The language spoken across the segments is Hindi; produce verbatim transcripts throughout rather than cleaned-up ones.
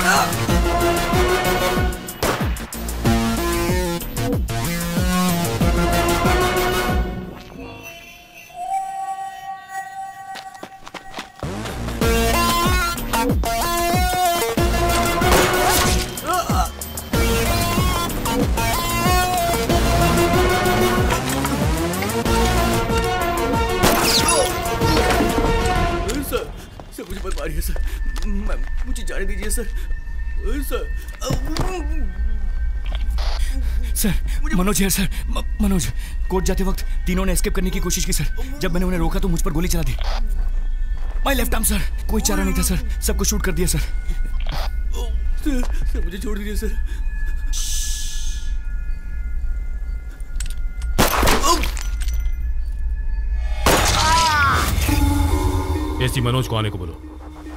मनोज है सर। म, मनोज कोर्ट जाते वक्त तीनों ने एस्केप करने की कोशिश की सर। जब मैंने उन्हें रोका तो मुझ पर गोली चला दी। My left arm sir. कोई चारा नहीं था सर, सबको शूट कर दिया सर। सर, सर मुझे छोड़ दीजिए सर। एसी मनोज को आने को बोलो।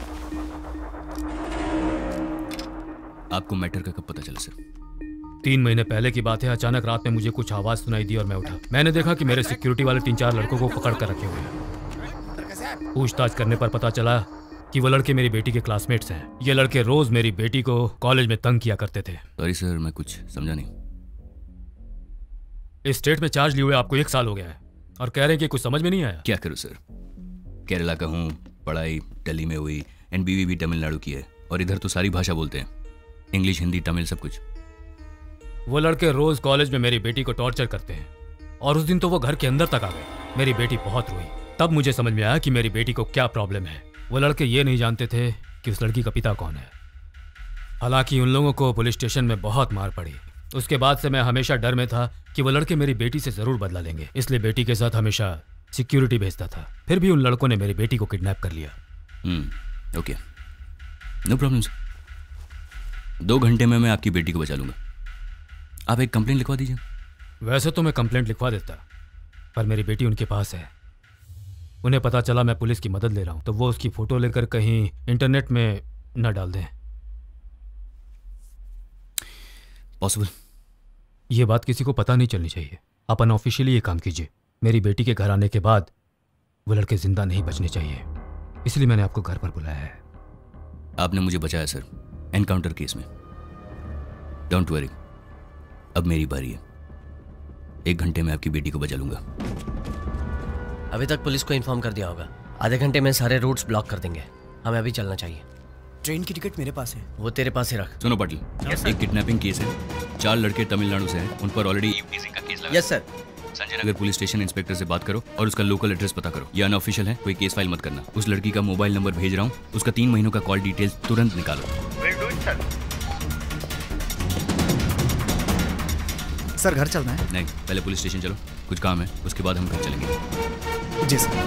आपको मैटर का कब पता चला सर? तीन महीने पहले की बात है। अचानक रात में मुझे कुछ आवाज सुनाई दी और मैं उठा। मैंने देखा कि मेरे सिक्योरिटी वाले तीन चार लड़कों को पकड़ कर रखे हुए हैं। पूछताछ करने पर पता चला कि वो लड़के मेरी बेटी के क्लासमेट्स हैं। ये लड़के रोज मेरी बेटी को कॉलेज में तंग किया करते थे। सॉरी सर, मैं कुछ समझा नहीं। इस स्टेट में चार्ज लिए हुए आपको एक साल हो गया है और कह रहे हैं कि कुछ समझ में नहीं आया। क्या करूं सर, केरला का हूँ, पढ़ाई दिल्ली में हुई, एंड बीवी भी तमिलनाडु की है और इधर तो सारी भाषा बोलते हैं, इंग्लिश हिंदी तमिल सब कुछ। वो लड़के रोज कॉलेज में मेरी बेटी को टॉर्चर करते हैं और उस दिन तो वो घर के अंदर तक आ गए। मेरी बेटी बहुत रोई। तब मुझे समझ में आया कि मेरी बेटी को क्या प्रॉब्लम है। वो लड़के ये नहीं जानते थे कि उस लड़की का पिता कौन है। हालांकि उन लोगों को पुलिस स्टेशन में बहुत मार पड़ी। उसके बाद से मैं हमेशा डर में था कि वो लड़के मेरी बेटी से जरूर बदला लेंगे, इसलिए बेटी के साथ हमेशा सिक्योरिटी भेजता था। फिर भी उन लड़कों ने मेरी बेटी को किडनैप कर लिया। Hmm okay, no problem sir. दो घंटे में मैं आपकी बेटी को बचा लूंगा। आप एक कंप्लेंट लिखवा दीजिए। वैसे तो मैं कंप्लेंट लिखवा देता, पर मेरी बेटी उनके पास है। उन्हें पता चला मैं पुलिस की मदद ले रहा हूं तो वो उसकी फोटो लेकर कहीं इंटरनेट में न डाल दें। पॉसिबल? ये बात किसी को पता नहीं चलनी चाहिए। आप अनऑफिशियली ये काम कीजिए। मेरी बेटी के घर आने के बाद वो लड़के जिंदा नहीं बचने चाहिए, इसलिए मैंने आपको घर पर बुलाया है। आपने मुझे बचाया सर, एनकाउंटर केस में। डोंट वरी, अब मेरी बारी है। एक घंटे में आपकी बेटी को बचा लूंगा। अभी तक पुलिस को इन्फॉर्म कर दिया होगा। आधे घंटे में सारे रूट्स ब्लॉक कर देंगे। हमें अभी चलना चाहिए। ट्रेन की टिकट मेरे पास है। वो तेरे पास ही रख। सुनो पाटिल, एक किडनैपिंग केस है, चार लड़के तमिलनाडु से हैं, उन पर ऑलरेडी ईवटीजिंग का केस लगा। Yes sir. Sanjay Nagar police station inspector से बात करो और उसका लोकल एड्रेस पता करो। ये अनऑफिशियल है, कोई केस फाइल मत करना। उस लड़की का मोबाइल नंबर भेज रहा हूँ, उसका तीन महीनों का कॉल डिटेल्स तुरंत निकालो। Will do it sir. Sir घर चलना है? नहीं, पहले पुलिस स्टेशन चलो, कुछ काम है, उसके बाद हम घर चलेंगे। जी सर।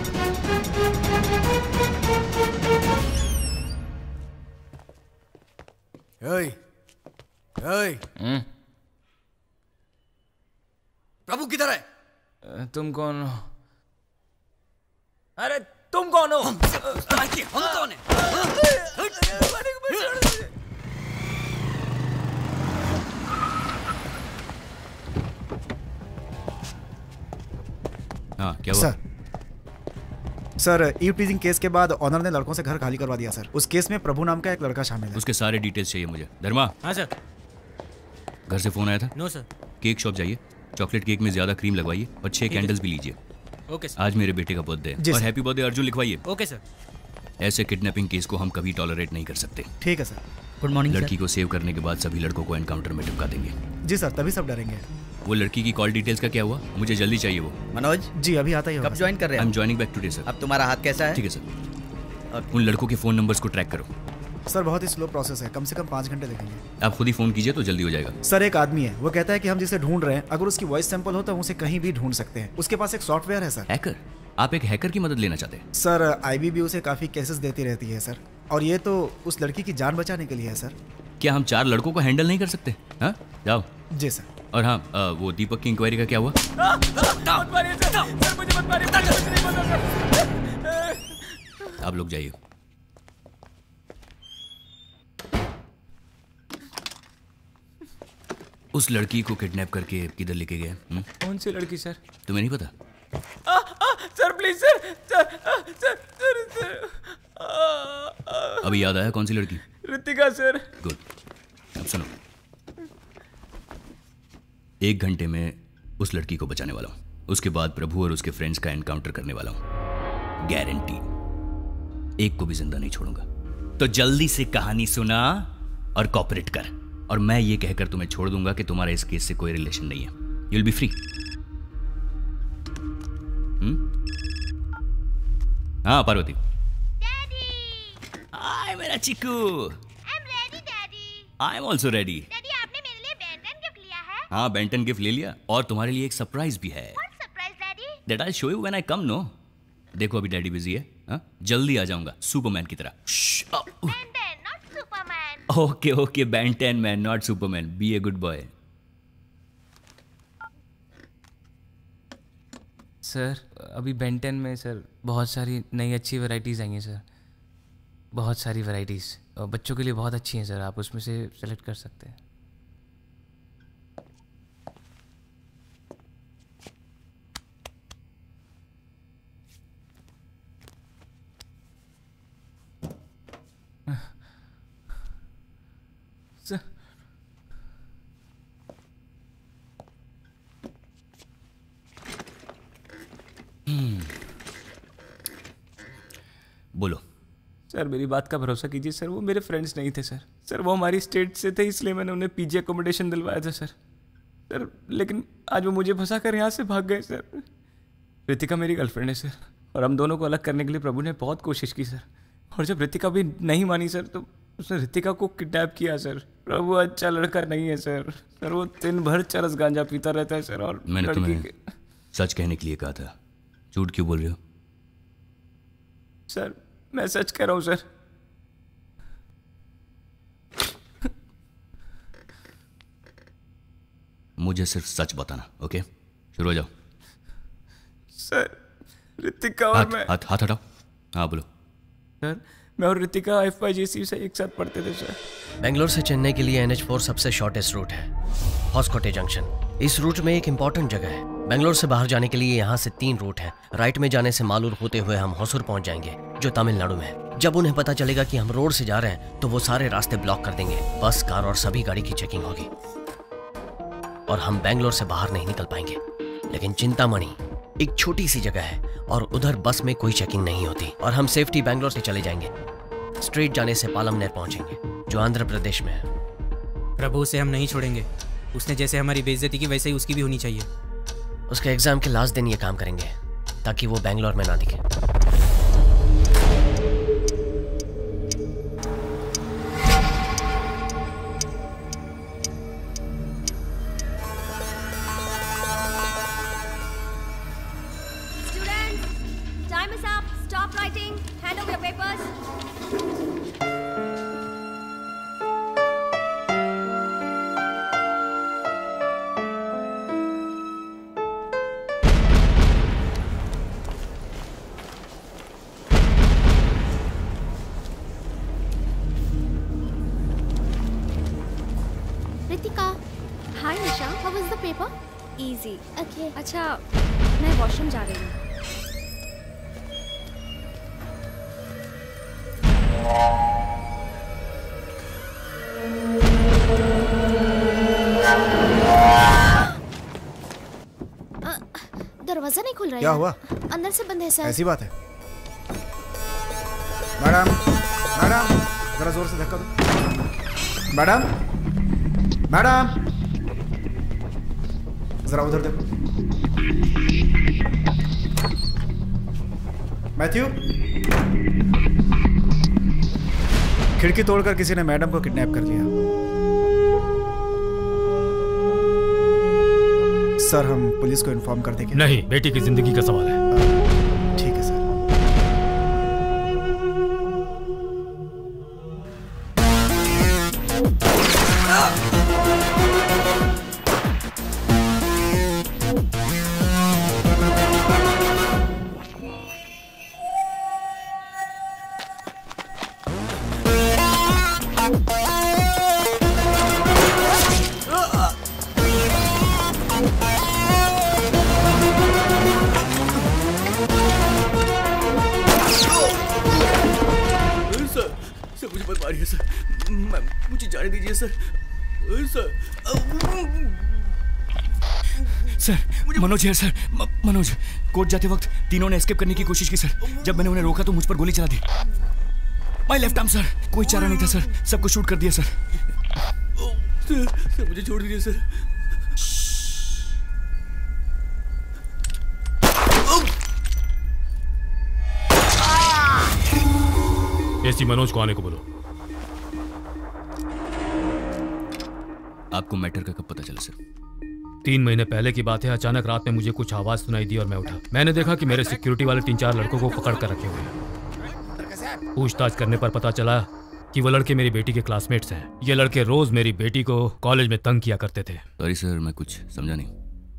ओए, ओए। प्रभु किधर है? तुम कौन हो? अरे तुम कौन हो? हम हम कौन है? हाँ, क्या हुआ? Sir sir eve teasing case के बाद ऑनर ने लड़कों से घर खाली करवा दिया सर। उस केस में प्रभु नाम का एक लड़का शामिल है। उसके सारे डिटेल्स चाहिए मुझे। धर्मा। हाँ सर। घर से फोन आया था? No sir. केक शॉप जाइए, चॉकलेट केक में ज्यादा क्रीम लगवाइए और छह कैंडल्स भी लीजिए। Okay sir. आज मेरे बेटे का बर्थडे है और हैप्पी बर्थडे अर्जुन लिखवाइए। Okay sir. ऐसे किडनैपिंग केस को हम कभी टॉलरेट नहीं कर सकते। ठीक है सर। Good morning. लड़की को सेव करने के बाद सभी लड़कों को एनकाउंटर में टिपका देंगे। जी सर, तभी सब डरेंगे। वो लड़की की कॉल डिटेल्स का क्या हुआ? मुझे जल्दी चाहिए वो। मनोज जी अभी आता ही होगा। कब ज्वाइन कर रहे हैं? I am joining back today sir. अब तुम्हारा हाथ कैसा है? ठीक है सर। उन लड़कों के फोन नंबर्स को ट्रैक करो। सर बहुत ही स्लो प्रोसेस है, कम से कम पाँच घंटे लगेंगे। आप खुद ही फोन कीजिए तो जल्दी हो जाएगा। सर एक आदमी है, वो कहता है कि हम जिसे ढूंढ रहे हैं अगर उसकी वॉइस सैंपल हो तो हम उसे कहीं भी ढूंढ सकते हैं। उसके पास एक सॉफ्टवेयर है सर। हैकर? आप एक हैकर की मदद लेना चाहते हैं? सर आईबीबी उसे काफी केसेस देती रहती है सर, और ये तो उस लड़की की जान बचाने के लिए है सर। क्या हम चार लड़कों को हैंडल नहीं कर सकते? हाँ जाओ। जी सर। और हाँ, आ, वो दीपक की इंक्वायरी का क्या हुआ? आप लोग जाइए। उस लड़की को किडनैप करके किधर लेके गए? कौन सी लड़की सर? तुम्हें नहीं पता? आ, आ, सर प्लीज सर, सर, आ, सर, सर, सर, आ, आ, अभी याद आया कौन सी लड़की? ऋतिका सर। गुड, अब सुनो, एक घंटे में उस लड़की को बचाने वाला हूं। उसके बाद प्रभु और उसके फ्रेंड्स का एनकाउंटर करने वाला हूं, गारंटी। एक को भी जिंदा नहीं छोड़ूंगा। तो जल्दी से कहानी सुना और कॉपरेट कर, और मैं ये कहकर तुम्हें छोड़ दूंगा कि तुम्हारा इस केस से कोई रिलेशन नहीं है। You will be free. हाँ पार्वती। हाय मेरा Chikku. I am ready daddy. I am also ready. Daddy आपने मेरे लिए बेंटन गिफ्ट लिया है? हाँ बेंटन गिफ्ट ले लिया, और तुम्हारे लिए एक सरप्राइज भी है। What surprise daddy? That I show you when I come. No, देखो अभी डैडी बिजी है। हाँ जल्दी आ जाऊंगा, सुपरमैन की तरह। Benton not Superman. Okay okay, Benton man not Superman. Be a good boy. Sir अभी बेंटन में सर बहुत सारी नई अच्छी वैरायटीज़ आई हैं सर, बहुत सारी वैरायटीज़, और बच्चों के लिए बहुत अच्छी हैं सर। आप उसमें से सेलेक्ट कर सकते हैं। सर बोलो। सर मेरी बात का भरोसा कीजिए सर, वो मेरे फ्रेंड्स नहीं थे सर। सर वो हमारी स्टेट से थे, इसलिए मैंने उन्हें पीजी अकोमोडेशन दिलवाया था सर। सर लेकिन आज वो मुझे फंसा कर यहाँ से भाग गए सर। ऋतिका मेरी गर्लफ्रेंड है सर, और हम दोनों को अलग करने के लिए प्रभु ने बहुत कोशिश की सर। और जब ऋतिका भी नहीं मानी सर, तो उसने ऋतिका को किडनैप किया सर। प्रभु अच्छा लड़का नहीं है सर। सर वो दिन भर चरस गांजा पीता रहता है सर। और मैंने लड़की तुम्हें के- सच कहने के लिए कहा था, झूठ क्यों बोल रहे हो? सर मैं सच कह रहा हूँ सर। मुझे सिर्फ सच बताना, ओके? शुरू हो जाओ। सर ऋतिका और हाथ मैं हाथ हाथ हटाओ। हाँ बोलो। सर मैं और Ritika F Y G C से एक साथ पढ़ते थे सर। बेंगलोर से चेन्नई के लिए एन एच फोर सबसे शॉर्टेस्ट रूट है, हॉस्कोटे जंक्शन। इस रूट में एक इंपॉर्टेंट जगह है। बेंगलोर से बाहर जाने के लिए यहाँ से तीन रूट हैं। राइट में जाने से मालूर होते हुए हम होसुर पहुँच जाएंगे, जो तमिलनाडु में है। जब उन्हें पता चलेगा कि हम रोड से जा रहे हैं, तो वो सारे रास्ते ब्लॉक कर देंगे। बस, कार और सभी गाड़ी की चेकिंग होगी, और हम बेंगलोर से बाहर नहीं निकल पाएंगे। लेकिन चिंतामणि एक छोटी सी जगह है, और उधर बस में कोई चेकिंग नहीं होती, और हम सेफ्टी बेंगलोर से चले जाएंगे। स्ट्रेट जाने से पालमनेर पहुंचेंगे, जो आंध्र प्रदेश में है। प्रभु उसे हम नहीं छोड़ेंगे। उसने जैसे हमारी बेइज्जती की, वैसे ही उसकी भी होनी चाहिए। उसके एग्जाम के लास्ट दिन ये काम करेंगे, ताकि वो बेंगलोर में ना दिखे। Students, time is up. Stop writing. Hand over your papers. Ritika, Hi Nisha. how was the paper? Easy. Okay. अच्छा मैं वॉशरूम जा रही हूँ। अ, दरवाजा नहीं खुल रहा है क्या यार। हुआ? अंदर से बंद है सर। ऐसी बात है। मैडम, मैडम, जरा जोर से धक्का दो। मैडम, मैडम, जरा उधर देखो। मैथ्यू, खिड़की तोड़कर किसी ने मैडम को किडनैप कर लिया। सर, हम पुलिस को इन्फॉर्म कर देंगे। नहीं, बेटी की जिंदगी का सवाल है। ठीक है सर। मुझे बस मारिए सर, मैं मुझे जाने दीजिए सर। सर सर मनोज है सर, म- मनोज। कोर्ट जाते वक्त तीनों ने एस्केप करने की कोशिश की सर। जब मैंने उन्हें रोका तो मुझ पर गोली चला दी। My left arm sir. कोई चारा नहीं था सर, सबको शूट कर दिया सर। सर, सर मुझे छोड़ दीजिए सर। एसी मनोज को आने को बोलो। आपको मैटर का कब पता चला सर? तीन महीने पहले की बात है। अचानक रात में मुझे कुछ आवाज सुनाई दी और मैं उठा। मैंने देखा कि मेरे सिक्योरिटी वाले तीन चार लड़कों को पकड़ कर रखे हुए हैं। पूछताछ करने पर पता चला कि वो लड़के मेरी बेटी के क्लासमेट्स हैं। ये लड़के रोज मेरी बेटी को कॉलेज में तंग किया करते थे। सॉरी सर, मैं कुछ समझा नहीं।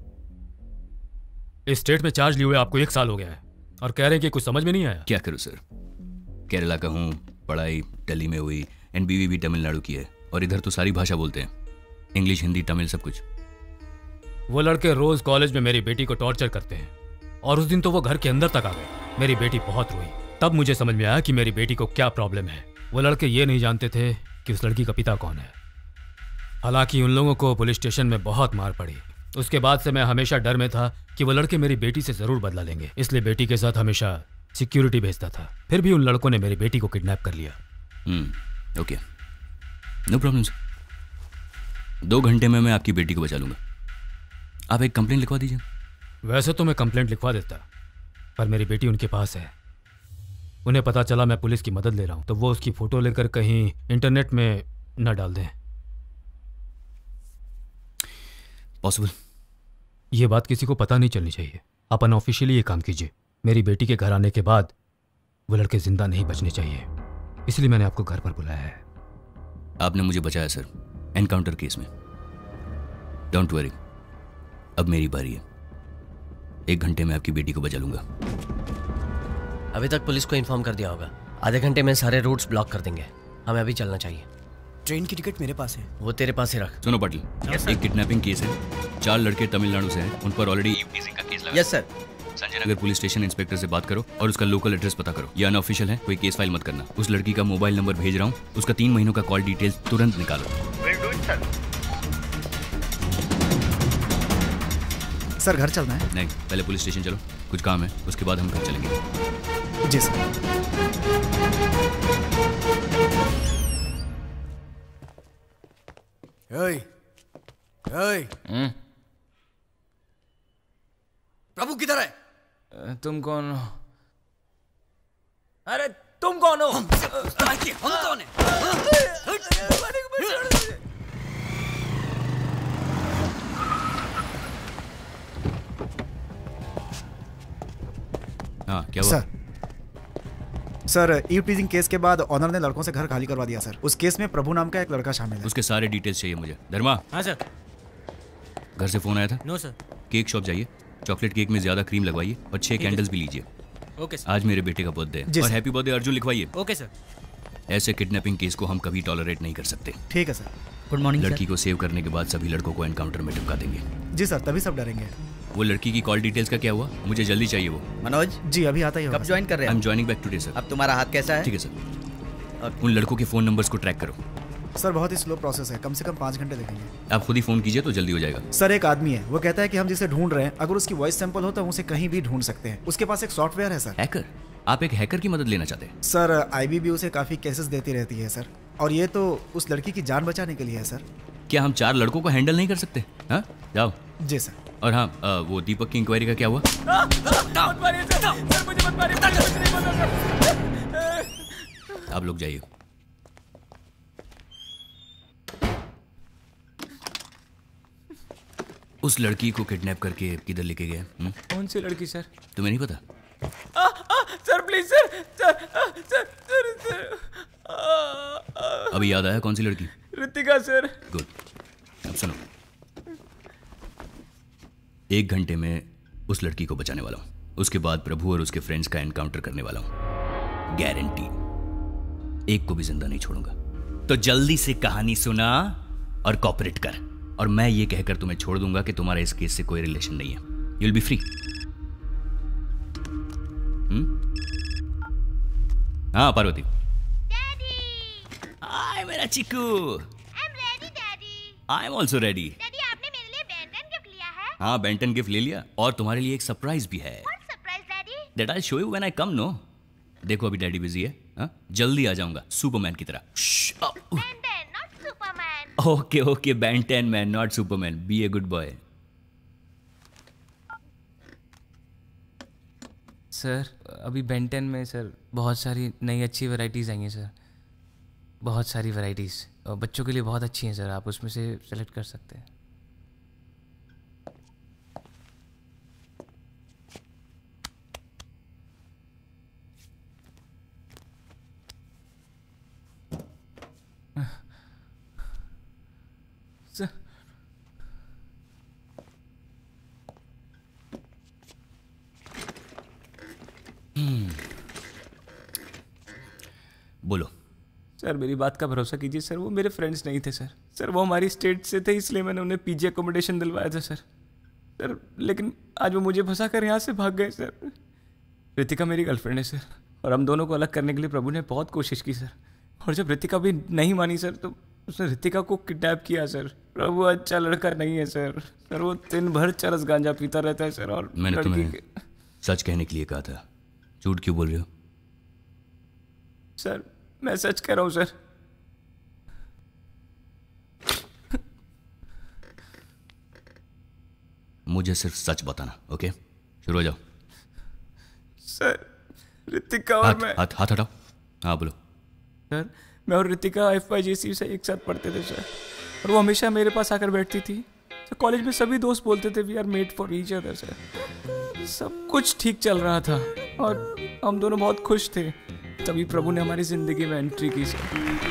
इस स्टेट में चार्ज लिए हुए आपको एक साल हो गया है और कह रहे हैं कि कुछ समझ में नहीं आया। क्या करूं सर, केरला का हूँ, पढ़ाई दिल्ली में हुई, एंड बीवी भी तमिलनाडु की है, और इधर तो सारी भाषा बोलते हैं, इंग्लिश हिंदी तमिल सब कुछ। वो लड़के रोज कॉलेज में मेरी बेटी को टॉर्चर करते हैं और उस दिन तो वो घर के अंदर तक आ गए। मेरी बेटी बहुत रोई। तब मुझे समझ में आया कि मेरी बेटी को क्या प्रॉब्लम है। वो लड़के ये नहीं जानते थे कि उस लड़की का पिता कौन है। हालांकि उन लोगों को पुलिस स्टेशन में बहुत मार पड़ी। उसके बाद से मैं हमेशा डर में था कि वो लड़के मेरी बेटी से जरूर बदला लेंगे, इसलिए बेटी के साथ हमेशा सिक्योरिटी भेजता था। फिर भी उन लड़कों ने मेरी बेटी को किडनैप कर लिया। Hmm okay, no problem sir. दो घंटे में मैं आपकी बेटी को बचा लूंगा। आप एक कंप्लेंट लिखवा दीजिए। वैसे तो मैं कंप्लेंट लिखवा देता, पर मेरी बेटी उनके पास है। उन्हें पता चला मैं पुलिस की मदद ले रहा हूं तो वो उसकी फोटो लेकर कहीं इंटरनेट में न डाल दें। पॉसिबल? ये बात किसी को पता नहीं चलनी चाहिए। आप अनऑफिशियली ये काम कीजिए। मेरी बेटी के घर आने के बाद वो लड़के जिंदा नहीं बचने चाहिए, इसलिए मैंने आपको घर पर बुलाया है। आपने मुझे बचाया सर, एनकाउंटर केस में। डोंट वरी, अब मेरी बारी है। एक घंटे में आपकी बेटी को बचा लूंगा। अभी तक पुलिस को इन्फॉर्म कर दिया होगा। आधे घंटे में सारे रूट्स ब्लॉक कर देंगे। हमें अभी चलना चाहिए। ट्रेन की टिकट मेरे पास है। वो तेरे पास ही रख। सुनो पाटिल, एक किडनैपिंग केस है। चार लड़के तमिलनाडु से हैं, उन पर ऑलरेडी ईवटीजिंग का केस लगा। Yes sir. Sanjay Nagar police station inspector से बात करो और उसका लोकल एड्रेस पता करो। ये अनऑफिशियल है, कोई केस फाइल मत करना। उस लड़की का मोबाइल नंबर भेज रहा हूँ, उसका तीन महीनों का कॉल डिटेल्स तुरंत निकालो। सर घर चलना है? नहीं, पहले पुलिस स्टेशन चलो, कुछ काम है, उसके बाद हम घर चलेंगे। जी सर। ओए, ओए। प्रभु किधर है? तुम कौन हो? अरे तुम कौन हो? हम हम कौन है? हाँ क्या हुआ? Sir sir eve teasing case के बाद ऑनर ने लड़कों से घर खाली करवा दिया सर। उस केस में प्रभु नाम का एक लड़का शामिल है। उसके सारे डिटेल्स चाहिए मुझे। धर्मा। हाँ सर। घर से फोन आया था? No sir. केक शॉप जाइए, चॉकलेट केक में ज्यादा क्रीम लगवाइए और छह कैंडल्स भी लीजिए। Okay sir. आज मेरे बेटे का बर्थडे है और हैप्पी बर्थडे अर्जुन लिखवाइए। Okay sir. ऐसे किडनैपिंग केस को हम कभी टॉलरेट नहीं कर सकते। ठीक है सर। Good morning. लड़की को सेव करने के बाद सभी लड़कों को एनकाउंटर में टिपका देंगे। जी सर, तभी सब डरेंगे। वो लड़की की कॉल डिटेल्स का क्या हुआ? मुझे जल्दी चाहिए वो। मनोज जी अभी आता ही होगा। कब ज्वाइन कर रहे आई हैं? Am joining back today sir. अब तुम्हारा हाथ कैसा है? ठीक है सर। उन लड़कों के फोन नंबर्स को ट्रैक करो। सर बहुत ही स्लो प्रोसेस है, कम से कम पाँच घंटे लगेंगे। आप खुद ही फोन कीजिए तो जल्दी हो जाएगा। सर एक आदमी है, वो कहता है कि हम जिसे ढूंढ रहे हैं अगर उसकी वॉइस सैंपल हो तो हम उसे कहीं भी ढूंढ सकते हैं। उसके पास एक सॉफ्टवेयर है सर। हैकर? आप एक हैकर की मदद लेना चाहते हैं? सर आईबी भी उसे काफी केसेस देती रहती है सर, और ये तो उस लड़की की जान बचाने के लिए है सर। क्या हम चार लड़कों को हैंडल नहीं कर सकते? हाँ जाओ। जी सर। और हाँ, आ, वो दीपक की इंक्वायरी का क्या हुआ? आप लोग जाइए। उस लड़की को किडनैप करके किधर लेके गए? कौन सी लड़की सर? तुम्हें नहीं पता? आ, आ, sir please sir sir sir sir, sir आ, आ, अभी याद आया कौन सी लड़की? ऋतिका सर। गुड। अब सुनो, एक घंटे में उस लड़की को बचाने वाला हूं। उसके बाद प्रभु और उसके फ्रेंड्स का एनकाउंटर करने वाला हूं, गारंटी। एक को भी जिंदा नहीं छोड़ूंगा। तो जल्दी से कहानी सुना और कॉपरेट कर, और मैं ये कहकर तुम्हें छोड़ दूंगा कि तुम्हारा इस केस से कोई रिलेशन नहीं है। You will be free. हाँ पार्वती। हाय मेरा Chikku. I'm ready, Daddy. I am also ready. Daddy, आपने मेरे लिए बेंटन गिफ्ट लिया है? हाँ बेंटन गिफ्ट ले लिया और तुम्हारे लिए एक सरप्राइज भी है। What surprise, Daddy? That I show you when I come. No देखो अभी डैडी बिजी है, हाँ जल्दी आ जाऊंगा सुपरमैन की तरह। Benton, not Superman. Okay okay Benton man not Superman, be a good boy. Sir अभी बेंटन में सर बहुत सारी नई अच्छी वैरायटीज़ आई हैं सर, बहुत सारी वैरायटीज़, और बच्चों के लिए बहुत अच्छी हैं सर, आप उसमें से सेलेक्ट कर सकते हैं। सर बोलो। सर मेरी बात का भरोसा कीजिए सर, वो मेरे फ्रेंड्स नहीं थे सर। सर वो हमारी स्टेट से थे, इसलिए मैंने उन्हें पीजी अकोमोडेशन दिलवाया था सर। सर लेकिन आज वो मुझे फंसा कर यहाँ से भाग गए सर। रितिका मेरी गर्लफ्रेंड है सर, और हम दोनों को अलग करने के लिए प्रभु ने बहुत कोशिश की सर, और जब रितिका भी नहीं मानी सर तो उसने रितिका को किडनैप किया सर। प्रभु अच्छा लड़का नहीं है सर। सर वो दिन भर चरस गांजा पीता रहता है सर, और मैंने लड़की तुम्हें के... सच कहने के लिए कहा था, झूठ क्यों बोल रहे हो? सर मैं सच कह रहा हूँ सर। मुझे सिर्फ सच बताना, ओके? शुरू हो जाओ। सर रितिका और हाथ मैं हाथ हाथ हटाओ। हाँ बोलो। सर मैं और Ritika F Y G C से एक साथ पढ़ते थे सर, और वो हमेशा मेरे पास आकर बैठती थी सर। कॉलेज में सभी दोस्त बोलते थे we are made for each other sir. सब कुछ ठीक चल रहा था और हम दोनों बहुत खुश थे, तभी प्रभु ने हमारी जिंदगी में एंट्री की sir.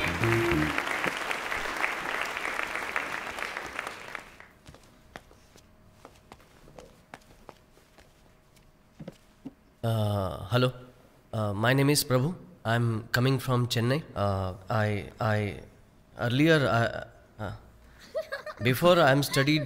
Hello, my name is Prabhu. I am coming from Chennai. I I earlier before I am studied.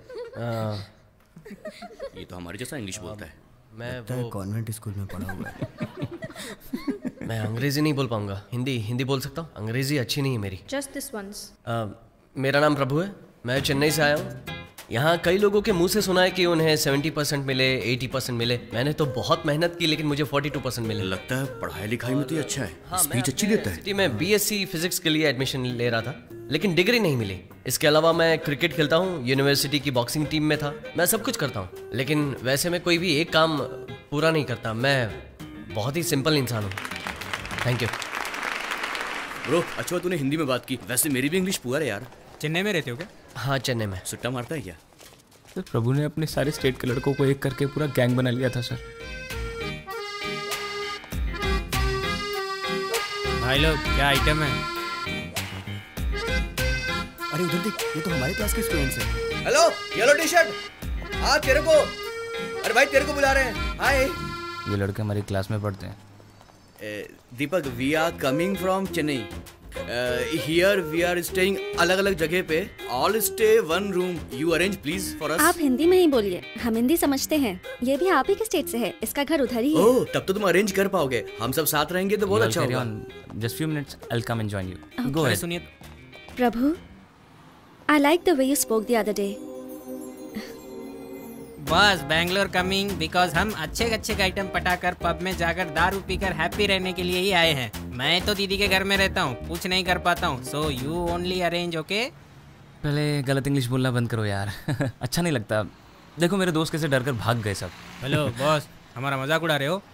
ये तो हमारे जैसा इंग्लिश बोलता है। मैं वो कॉन्वेंट स्कूल में पढ़ा हुआ है। मैं अंग्रेजी नहीं बोल पाऊंगा, हिंदी हिंदी बोल सकता हूँ। अंग्रेजी अच्छी नहीं है मेरी। Just this once. uh, मेरा नाम प्रभु है, मैं चेन्नई से आया हूँ। यहाँ कई लोगों के मुंह से सुना है कि उन्हें सत्तर परसेंट मिले, अस्सी परसेंट मिले। मैंने तो बहुत मेहनत की लेकिन मुझे बयालीस परसेंट मिले। लगता है पढ़ाई लिखाई में तो ये अच्छा है। हाँ, स्पीच अच्छी देता है। सिटी में बीएससी फिजिक्स के लिए एडमिशन ले रहा था लेकिन डिग्री नहीं मिली। इसके अलावा मैं क्रिकेट खेलता हूँ, यूनिवर्सिटी की बॉक्सिंग टीम में था। मैं सब कुछ करता हूँ लेकिन वैसे मैं कोई भी एक काम पूरा नहीं करता। मैं बहुत ही सिंपल इंसान हूँ। Thank you bro. अच्छा तूने हिंदी में बात की, वैसे मेरी भी इंग्लिश पुअर है यार। चेन्नई में रहते हो क्या? हाँ चेन्नई में। सुट्टा मारता है क्या? सर प्रभु ने अपने सारे स्टेट के लड़कों को एक करके पूरा गैंग बना लिया था सर। भाई लोग क्या आइटम है? अरे उधर देख, ये तो हमारे क्लास के स्टूडेंट्स हैं। Hello yellow T shirt. हाँ तेरे को, अरे भाई तेरे को बुला रहे हैं। हाय। ये लड़के हमारी क्लास में पढ़ते हैं। Deepak, we are coming from Chennai. Here we are staying अलग अलग जगह पे। All stay one room. You arrange please for us. आप हिंदी में ही बोलिए, हम हिंदी समझते हैं। ये भी आप ही के स्टेट से है, इसका घर उधर ही है। ओह, तब तो तुम अरेंज कर पाओगे। हम सब साथ रहेंगे तो बहुत अच्छा होगा। Just few minutes, I will come and join you. Go अरे अहेड। सुनिए, प्रभु, I like the way you spoke the other day. बस बैंगलोर कमिंग बिकॉज हम अच्छे अच्छे आइटम पटाकर पब में जाकर दारू पीकर हैप्पी रहने के लिए ही आए हैं। मैं तो दीदी के घर में रहता हूँ, कुछ नहीं कर पाता हूँ। So you only arrange, okay? पहले गलत इंग्लिश बोलना बंद करो यार। अच्छा नहीं लगता। देखो मेरे दोस्त कैसे डर कर भाग गए सब। हेलो बॉस, हमारा मजाक उड़ा रहे हो?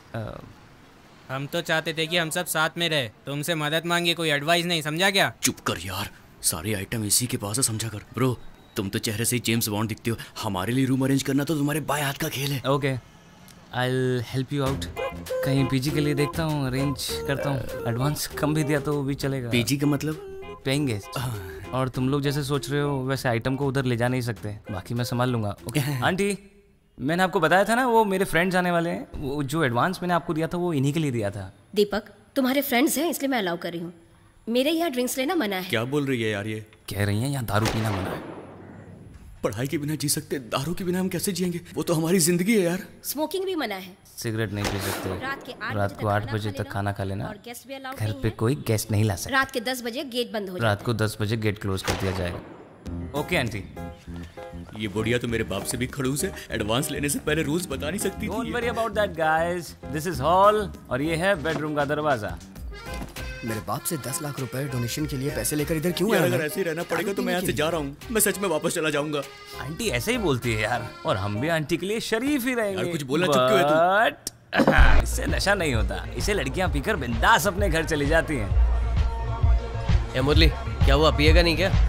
हम तो चाहते थे कि हम सब साथ में रहे, तुमसे मदद मांगी, कोई एडवाइस नहीं, समझा क्या? चुप कर यार, सारे आइटम इसी के पास है, समझा कर। ब्रो तुम तो चेहरे से ही जेम्स बॉन्ड दिखते हो। हमारे लिए रूम अरेंज करना तो तुम्हारे बाएं हाथ का खेल है। Okay, I will help you out. कहीं पीजी के लिए देखता हूँ, अरेंज करता हूँ। एडवांस कम भी दिया तो वो भी चलेगा। पीजी का मतलब? Paying guest. और तुम लोग जैसे सोच रहे हो वैसे आइटम को उधर ले जा नहीं सकते, बाकी मैं संभाल लूंगा। ओके आंटी, मैंने आपको बताया था ना वो मेरे फ्रेंड्स आने वाले हैं। वो जो एडवांस मैंने आपको दिया था वो इन्हीं के लिए दिया था। दीपक, तुम्हारे फ्रेंड्स हैं इसलिए मैं अलाउ कर रही हूँ। मेरे यहाँ ड्रिंक्स लेना मना है। क्या बोल रही है यार ये? कह रही हैं यहाँ दारू पीना मना है। पढ़ाई के बिना जी सकते, दारू के बिना हम कैसे जिएंगे? वो तो हमारी जिंदगी है यार। स्मोकिंग भी मना है। सिगरेट नहीं पी सकते, रात के आठ रात को आठ बजे तक खाना खा लेना, और गेस्ट भी अलाउड घर नहीं पे है। कोई गेस्ट नहीं ला सकता, रात के दस बजे गेट बंद हो जाता रात को दस बजे गेट क्लोज कर दिया जाएगा। Okay aunty. ये बुढ़िया तो मेरे बाप से भी खड़ूस है, एडवांस लेने से पहले रूल्स बता नहीं सकती डोंट थी। Worry about that guys, this is hall और ये है बेडरूम का दरवाजा। मेरे बाप से दस लाख रुपए डोनेशन के लिए पैसे लेकर इधर क्यों आया? अगर ऐसे ही रहना पड़ेगा तो मैं यहाँ से जा रहा हूँ। मैं सच में वापस चला जाऊंगा। आंटी ऐसे ही बोलती है यार, और हम भी आंटी के लिए शरीफ ही रहेंगे। यार कुछ बोलना चुप क्यों है तू? But, इससे नशा नहीं होता, इसे लड़कियां पीकर बिंदास अपने घर चली जाती हैं। ए मुरली, क्या हुआ? पिएगा नहीं क्या?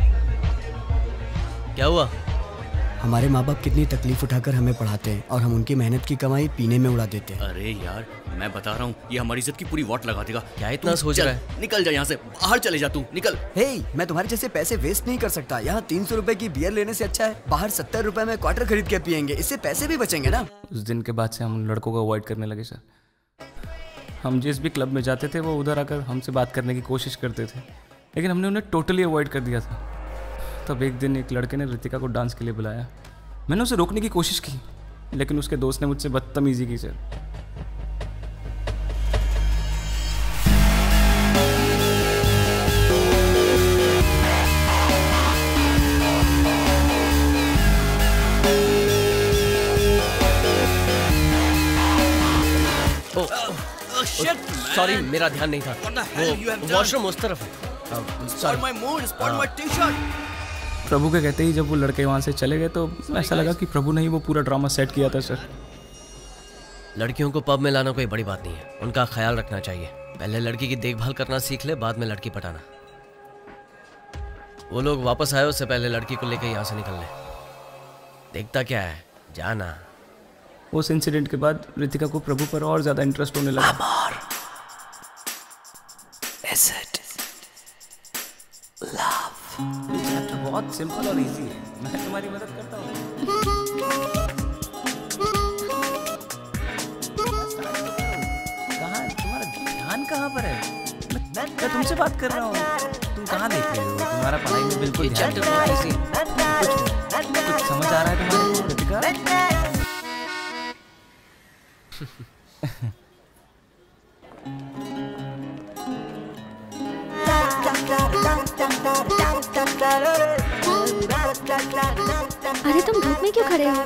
क्या हुआ? हमारे माँ बाप कितनी तकलीफ उठाकर हमें पढ़ाते हैं और हम उनकी मेहनत की कमाई पीने में उड़ा देते हैं। अरे यार मैं बता रहा हूँ, ये हमारी इज्जत की पूरी वाट लगा देगा। क्या इतना सोच रहा है? निकल जा यहाँ से, बाहर चले जा तू, निकल। हे hey, मैं तुम्हारे जैसे पैसे वेस्ट नहीं कर सकता। यहाँ तीन सौ रुपए की बियर लेने से अच्छा है बाहर सत्तर रुपए में क्वार्टर खरीद के पियेंगे, इससे पैसे भी बचेंगे ना। उस दिन के बाद से हम उन लड़कों को अवॉइड करने लगे सर। हम जिस भी क्लब में जाते थे वो उधर आकर हमसे बात करने की कोशिश करते थे, लेकिन हमने उन्हें टोटली अवॉइड कर दिया था। तब एक दिन एक लड़के ने रितिका को डांस के लिए बुलाया। मैंने उसे रोकने की कोशिश की, लेकिन उसके दोस्त ने मुझसे बदतमीजी की सर। सॉरी, मेरा ध्यान नहीं था। वो वॉशरूम उस तरफ है। प्रभु के कहते ही जब वो लड़के वहाँ से चले गए तो ऐसा लगा कि प्रभु ने ही वो पूरा ड्रामा सेट किया था सर। लड़कियों को पब में लाना कोई बड़ी बात नहीं है, उनका ख्याल रखना चाहिए। पहले लड़की की देखभाल करना सीख ले, बाद में लड़की पटाना। वो लोग वापस आए उससे पहले लड़की को लेकर यहाँ से निकल ले। देखता क्या है, जाना। उस इंसिडेंट के बाद रितिका को प्रभु पर और ज्यादा इंटरेस्ट होने लगा। चैप्टर बहुत सिंपल और इजी है, मैं तुम्हारी मदद करता हूँ। कहाँ तुम्हारा ध्यान कहाँ पर है? मैं, मैं तुमसे बात कर रहा हूँ, तुम कहाँ देख रहे हो? तुम्हारा पढ़ाई में बिल्कुल ध्यान नहीं है। कुछ कुछ समझ आ रहा है तुम्हारे को रितिका? अरे तुम धूप में क्यों खड़े हो?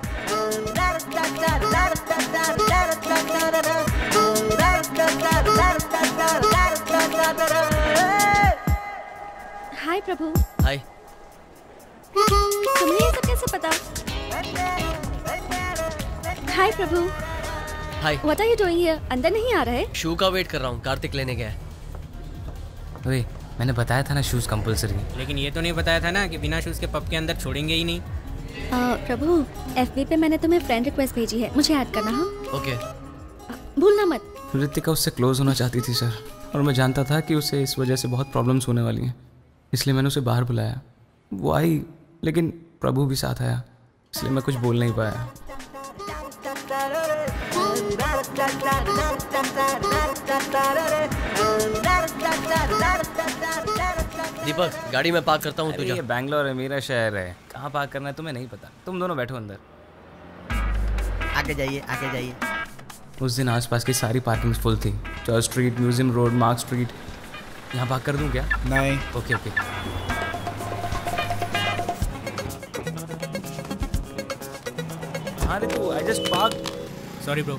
हाय प्रभु। हाय। तुम्हें ये सब कैसे पता? हाय प्रभु। हाय। What are you doing here? अंदर नहीं आ रहे? शू का वेट कर रहा हूँ, कार्तिक लेने गया है। ओए, मैंने बताया था ना शूज कंपलसरी है। लेकिन ये तो नहीं बताया था ना कि बिना शूज के पब के अंदर छोड़ेंगे ही नहीं। आ, प्रभु, एफबी पे मैंने तुम्हें फ्रेंड रिक्वेस्ट भेजी है, मुझे ऐड करना। हाँ ओके। भूलना मत। रितिका उससे क्लोज होना चाहती थी सर, और मैं जानता था कि उसे इस वजह से बहुत प्रॉब्लम्स होने वाली हैं, इसलिए मैंने उसे बाहर बुलाया। वो आई, लेकिन प्रभु भी साथ आया, इसलिए मैं कुछ बोल नहीं पाया। दीपक, गाड़ी में पार्क करता हूँ, तू जा। ये बैंगलोर है, मेरा शहर है, कहाँ पार्क करना है तुम्हें नहीं पता। तुम दोनों बैठो अंदर। आगे जाइए, आगे जाइए। उस दिन आसपास की सारी पार्किंग्स फुल थी। Church street, museum road, mark street. यहाँ पार्क कर दूँ क्या? नहीं। Okay okay. अरे तू I just park. Sorry bro.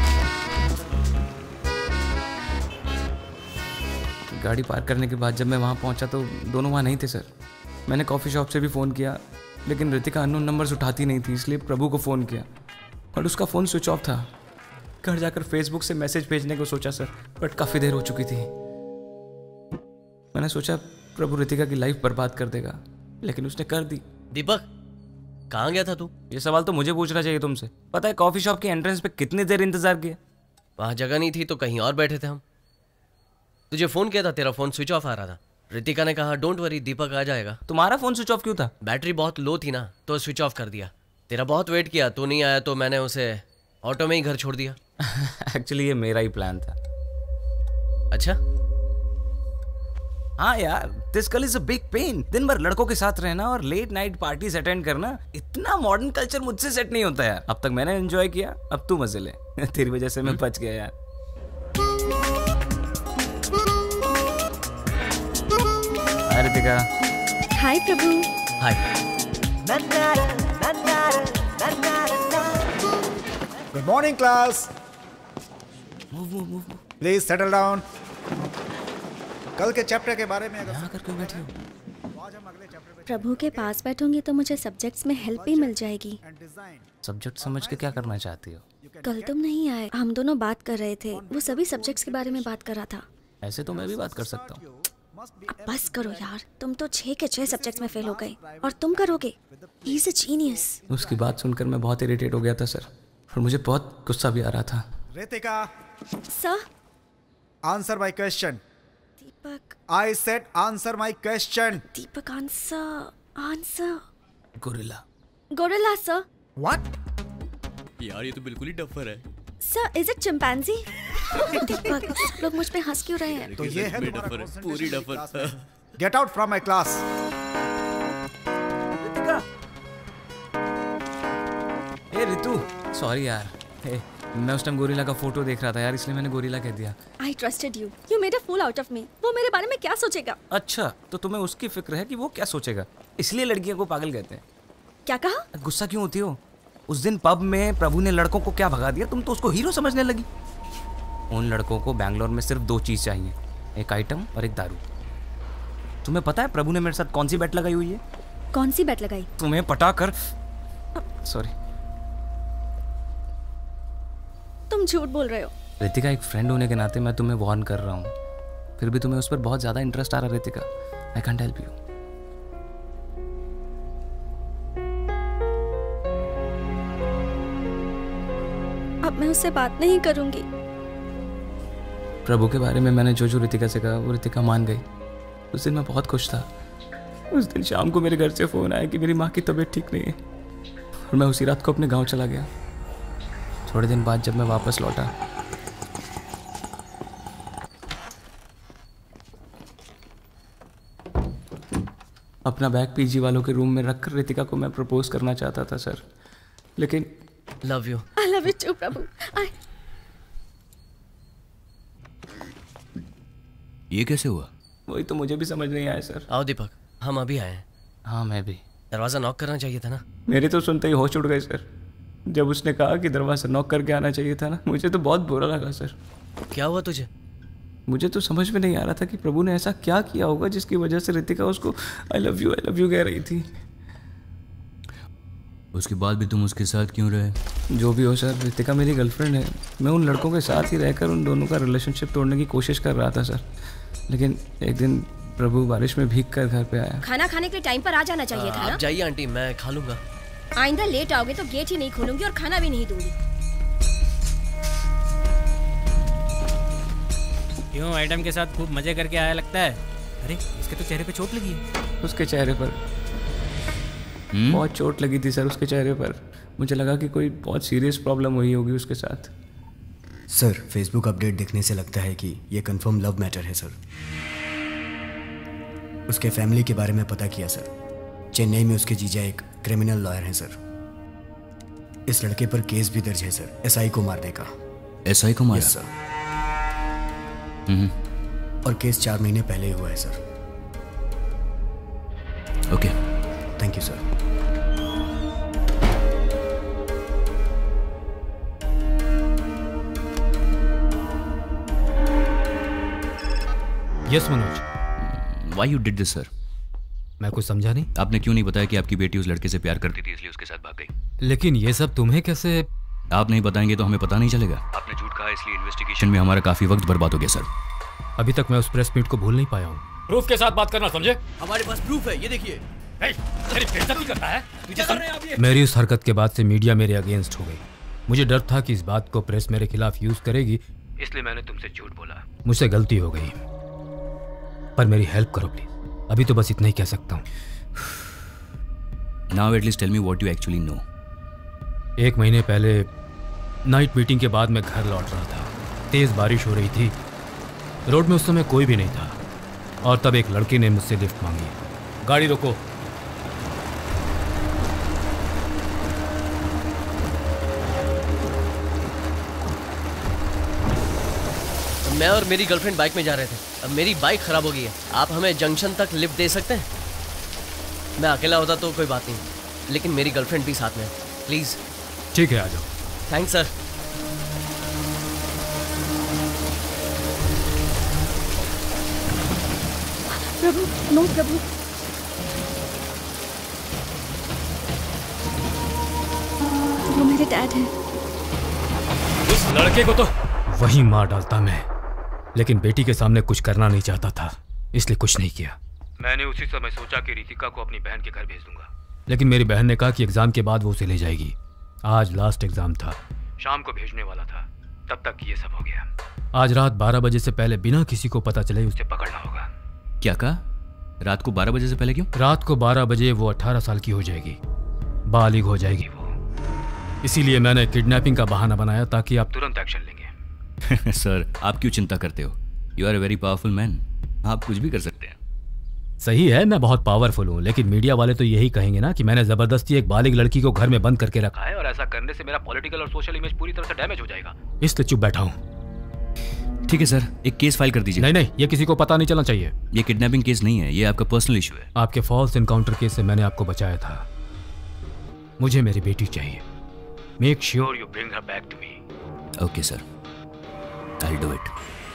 गाड़ी पार्क करने के बाद जब मैं वहाँ पहुँचा तो दोनों वहाँ नहीं थे सर। मैंने कॉफ़ी शॉप से भी फ़ोन किया, लेकिन रितिका अननोन नंबर्स उठाती नहीं थी, इसलिए प्रभु को फ़ोन किया, बट उसका फ़ोन स्विच ऑफ था। घर जाकर फेसबुक से मैसेज भेजने को सोचा सर, बट काफ़ी देर हो चुकी थी। मैंने सोचा प्रभु रितिका की लाइफ बर्बाद कर देगा, लेकिन उसने कर दी। दीपक, कहाँ गया था तू? ये सवाल तो मुझे पूछना चाहिए तुमसे। पता है कॉफ़ी शॉप की एंट्रेंस पे कितनी देर इंतजार किया? वहाँ जगह नहीं थी तो कहीं और बैठे थे हम। तुझे फ़ोन किया था, तेरा फ़ोन स्विच ऑफ आ रहा था। रितिका ने कहा डोंट वरी, दीपक आ जाएगा। तुम्हारा फ़ोन स्विच ऑफ क्यों था? बैटरी बहुत लो थी ना, तो स्विच ऑफ कर दिया। तेरा बहुत वेट किया, तू नहीं आया तो मैंने उसे ऑटो में ही घर छोड़ दिया। एक्चुअली ये मेरा ही प्लान था। अच्छा? हाँ यार, this girl is a big pain. दिन भर लड़कों के साथ रहना और लेट नाइट पार्टीज अटेंड करना, इतना मॉडर्न कल्चर मुझसे सेट नहीं होता यार। अब तक मैंने एंजॉय किया, अब तू मजे ले। तेरी वजह से मैं बच गया यार। Hi Ritika. Hi Prabhu. Hi. Good morning class. Move move move. Please settle down. कल के चैप्टर के बारे में यहाँ करके बैठी हो। प्रभु के पास बैठूंगी तो मुझे सब्जेक्ट्स में हेल्प भी मिल जाएगी। सब्जेक्ट समझ के क्या करना चाहती हो? कल तुम नहीं आए, हम दोनों बात कर रहे थे, वो सभी सब्जेक्ट्स के बारे में बात कर रहा था। ऐसे तो मैं भी बात कर सकता हूँ। अब बस करो यार, तुम तो छह के छह सब्जेक्ट्स में फेल हो गए और तुम करोगे। He is a genius. उसकी बात सुनकर मैं बहुत इरिटेट हो गया था सर, और मुझे बहुत गुस्सा भी आ रहा था। Ritika. Sir. Answer my question. Deepak. I said answer my question. Deepak answer answer. Gorilla. Gorilla sir. What? यार ये तो बिल्कुल ही डफर है। Sir is it chimpanzee? Deepak सब लोग मुझ पे हंस क्यों रहे हैं? तो ये है डफर है, पूरी duffer. Get out from my class. Ritika. ए रितु, सॉरी यार। ए, मैं उस टाइम गोरिल्ला का फोटो देख रहा था यार, इसलिए मैंने गोरिल्ला कह दिया। I trusted you. You made a fool out of me. वो मेरे बारे में क्या सोचेगा? अच्छा, तो तुम्हें उसकी फिक्र है कि वो क्या सोचेगा, इसलिए लड़कियों को पागल कहते हैं। क्या कहा? गुस्सा क्यों होती हो? उस दिन पब में प्रभु ने लड़कों को क्या भगा दिया, तुम तो उसको हीरो समझने लगी। उन लड़कों को बैंगलोर में सिर्फ दो चीज चाहिए, एक आइटम और एक दारू। तुम्हें पता है प्रभु ने मेरे साथ कौन सी बेट लगाई हुई है? कौन सी बेट लगाई? तुम्हें पटा कर। सॉरी। तुम झूठ बोल रहे हो। रितिका, एक फ्रेंड होने के नाते मैं तुम्हें वार्न कर रहा हूँ, फिर भी तुम्हें उस पर बहुत ज्यादा इंटरेस्ट आ रहा है Ritika. I can't help you. अब मैं उससे बात नहीं करूंगी। प्रभु के बारे में मैंने जो जो रितिका से कहा वो रितिका मान गई। उस दिन मैं बहुत खुश था। उस दिन शाम को मेरे घर से फोन आया कि मेरी माँ की तबीयत ठीक नहीं है, और मैं उसी रात को अपने गांव चला गया। थोड़े दिन बाद जब मैं वापस लौटा, अपना बैग पीजी वालों के रूम में रखकर रितिका को मैं प्रपोज करना चाहता था सर, लेकिन love you. I love you too Prabhu. I... ये कैसे हुआ? वही तो मुझे भी समझ नहीं आया सर। आओ दीपक, हम अभी आए हैं। हाँ मैं भी। दरवाजा नॉक करना चाहिए था ना? मेरे तो सुनते ही होश उड़ गए सर। जब उसने कहा कि दरवाजा नॉक करके आना चाहिए था ना, मुझे तो बहुत बुरा लगा सर। क्या हुआ तुझे? मुझे तो समझ में नहीं आ रहा था कि प्रभु ने ऐसा क्या किया होगा जिसकी वजह से रितिका उसको I love you I love you कह रही थी। उसके बाद भी तुम उसके साथ क्यों रहे? जो भी हो सर, रितिका मेरी गर्लफ्रेंड है। मैं उन लड़कों के साथ ही रहकर उन दोनों का रिलेशनशिप तोड़ने की कोशिश कर रहा था सर, लेकिन एक दिन प्रभु बारिश में भीग कर घर पे आया। खाना खाने के टाइम पर आ जाना चाहिए था ना? आप जाइए आंटी, मैं खा लूंगा। आइंदा लेट आओगे तो गेट ही नहीं खोलूंगी और खाना भी नहीं दूंगी। क्यों, आइटम के साथ खूब मजे करके आया लगता है। अरे इसके तो चेहरे पे चोट लगी है। उसके चेहरे पर हुँ? बहुत चोट लगी थी सर उसके चेहरे पर। मुझे लगा कि कोई बहुत सीरियस प्रॉब्लम हुई होगी उसके साथ। सर, फेसबुक अपडेट देखने से लगता है कि ये कंफर्म लव मैटर है सर। उसके फैमिली के बारे में पता किया सर। चेन्नई में उसके जीजा एक क्रिमिनल लॉयर हैं सर। इस लड़के पर केस भी दर्ज है सर, एसआई को मारने का। एसआई को मारा? Yes sir. हम्म। और केस चार महीने पहले ही हुआ है sir. Okay, thank you sir. Yes Manoj. Why you did this sir? मैं कुछ समझा नहीं। आपने क्यों नहीं बताया कि आपकी बेटी उस लड़के से प्यार करती थी इसलिए उसके साथ भाग गई? लेकिन ये सब तुम्हें कैसे? आप नहीं बताएंगे तो हमें पता नहीं चलेगा। आपने झूठ कहा इसलिए इन्वेस्टिगेशन में हमारा काफी वक्त बर्बाद हो गया सर। अभी तक मैं उस प्रेस मीट को भूल नहीं पाया हूँ। प्रूफ के साथ बात करना, समझे? हमारे पास प्रूफ है, ये देखिए। करता है मेरी उस हरकत के बाद से मीडिया मेरे अगेंस्ट हो गई। मुझे डर था कि इस बात को प्रेस मेरे खिलाफ यूज करेगी, इसलिए मैंने तुमसे झूठ बोला। मुझसे गलती हो गई, पर मेरी हेल्प करो प्लीज। अभी तो बस इतना ही कह सकता हूँ। Now at least tell me what you actually know. एक महीने पहले नाइट मीटिंग के बाद मैं घर लौट रहा था। तेज बारिश हो रही थी, रोड में उस समय कोई भी नहीं था और तब एक लड़के ने मुझसे लिफ्ट मांगी। गाड़ी रोको। मैं और मेरी गर्लफ्रेंड बाइक में जा रहे थे। अब मेरी बाइक खराब हो गई है। आप हमें जंक्शन तक लिफ्ट दे सकते हैं? मैं अकेला होता तो कोई बात नहीं, लेकिन मेरी गर्लफ्रेंड भी साथ में है। प्लीज। ठीक है, आ जाओ। Thanks sir. Prabhu, no Prabhu. वो मेरे डैड हैं। उस लड़के को तो वही मार डालता मैं, लेकिन बेटी के सामने कुछ करना नहीं चाहता था, इसलिए कुछ नहीं किया। मैंने उसी समय सोचा कि रितिका को अपनी बहन के घर भेज दूंगा, लेकिन मेरी बहन ने कहा कि एग्जाम के बाद वो उसे ले जाएगी। आज लास्ट एग्जाम था, शाम को भेजने वाला था, तब तक ये सब हो गया। आज रात बारह बजे से पहले बिना किसी को पता चले उसे पकड़ना होगा। क्या कहा? रात को बारह बजे से पहले क्यों? रात को बारह बजे वो अठारह साल की हो जाएगी, बालिग हो जाएगी वो। इसीलिए मैंने किडनैपिंग का बहाना बनाया ताकि आप तुरंत एक्शन लेंगे। सर, आप क्यों चिंता करते हो? You are a very powerful man, आप कुछ भी कर सकते हैं। सही है, मैं बहुत पावरफुल हूँ, लेकिन मीडिया वाले तो यही कहेंगे ना कि मैंने जबरदस्ती एक बालिग लड़की को घर में बंद करके रखा है, और ऐसा करने से मेरा पॉलिटिकल और सोशल इमेज पूरी तरह से डैमेज हो जाएगा, इसलिए चुप बैठा हूँ। ठीक है सर, एक केस फाइल कर दीजिए। नहीं नहीं, ये किसी को पता नहीं चलना चाहिए। ये किडनैपिंग केस नहीं है, ये आपका पर्सनल इशू है। आपके फॉल्स एनकाउंटर केस से मैंने आपको बचाया था। मुझे मेरी बेटी चाहिए। Make sure you bring her back to me. Okay sir, I will do it.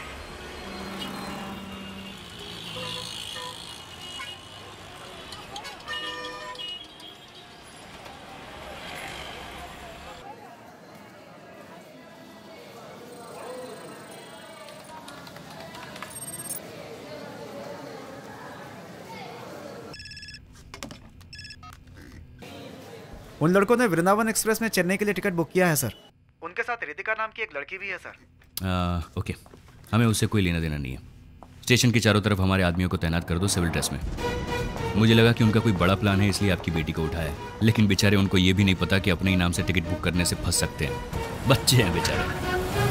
उन लड़कों ने वृंदावन एक्सप्रेस में चेन्नई के लिए टिकट बुक किया है सर। उनके साथ रितिका नाम की एक लड़की भी है सर। आ, ओके, हमें उससे कोई लेना देना नहीं है। स्टेशन के चारों तरफ हमारे आदमियों को तैनात कर दो सिविल ड्रेस में। मुझे लगा कि उनका कोई बड़ा प्लान है, इसलिए आपकी बेटी को उठाया, लेकिन बेचारे उनको ये भी नहीं पता कि अपने ही नाम से टिकट बुक करने से फंस सकते हैं। बच्चे हैं बेचारे।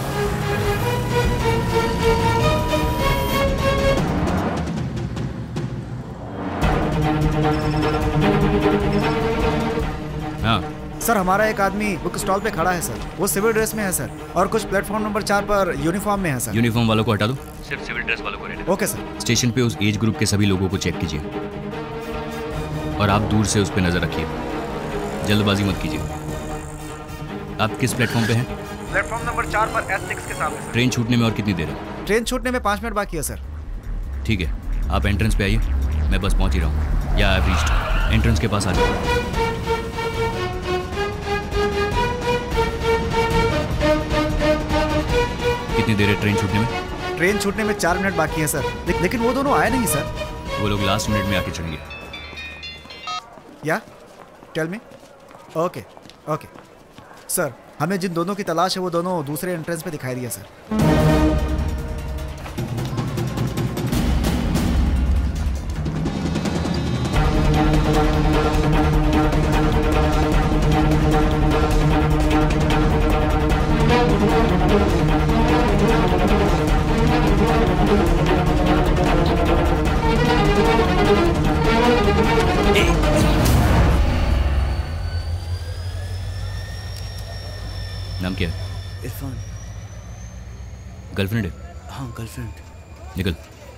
हाँ सर, हमारा एक आदमी बुक स्टॉल पे खड़ा है सर। वो सिविल ड्रेस में है सर, और कुछ प्लेटफॉर्म नंबर चार पर यूनिफॉर्म में है सर। यूनिफॉर्म वालों को हटा दो, सिर्फ सिविल ड्रेस वालों को रहने दो। Okay sir. स्टेशन पे उस एज ग्रुप के सभी लोगों को चेक कीजिए, और आप दूर से उस पर नजर रखिए, जल्दबाजी मत कीजिए। आप किस प्लेटफॉर्म पे हैं? प्लेटफॉर्म नंबर चार पर एस सिक्स के सामने। ट्रेन छूटने में और कितनी देर है? ट्रेन छूटने में पाँच मिनट बाकी है सर। ठीक है, आप एंट्रेंस पे आइए, मैं बस पहुंच ही रहा हूँ। या आई हैव रीच्ड। एंट्रेंस के पास आ जाओ। कितनी देर है ट्रेन छूटने में? ट्रेन छूटने में चार मिनट बाकी है सर। ले, लेकिन वो दोनों आए नहीं सर। वो लोग लास्ट मिनट में आके चढ़ेंगे। या tell me. Okay okay sir, हमें जिन दोनों की तलाश है वो दोनों दूसरे एंट्रेंस पे दिखाई दिया सर। नाम क्या है? इरफान। गर्लफ्रेंड है? हाँ, गर्लफ्रेंड। निकल।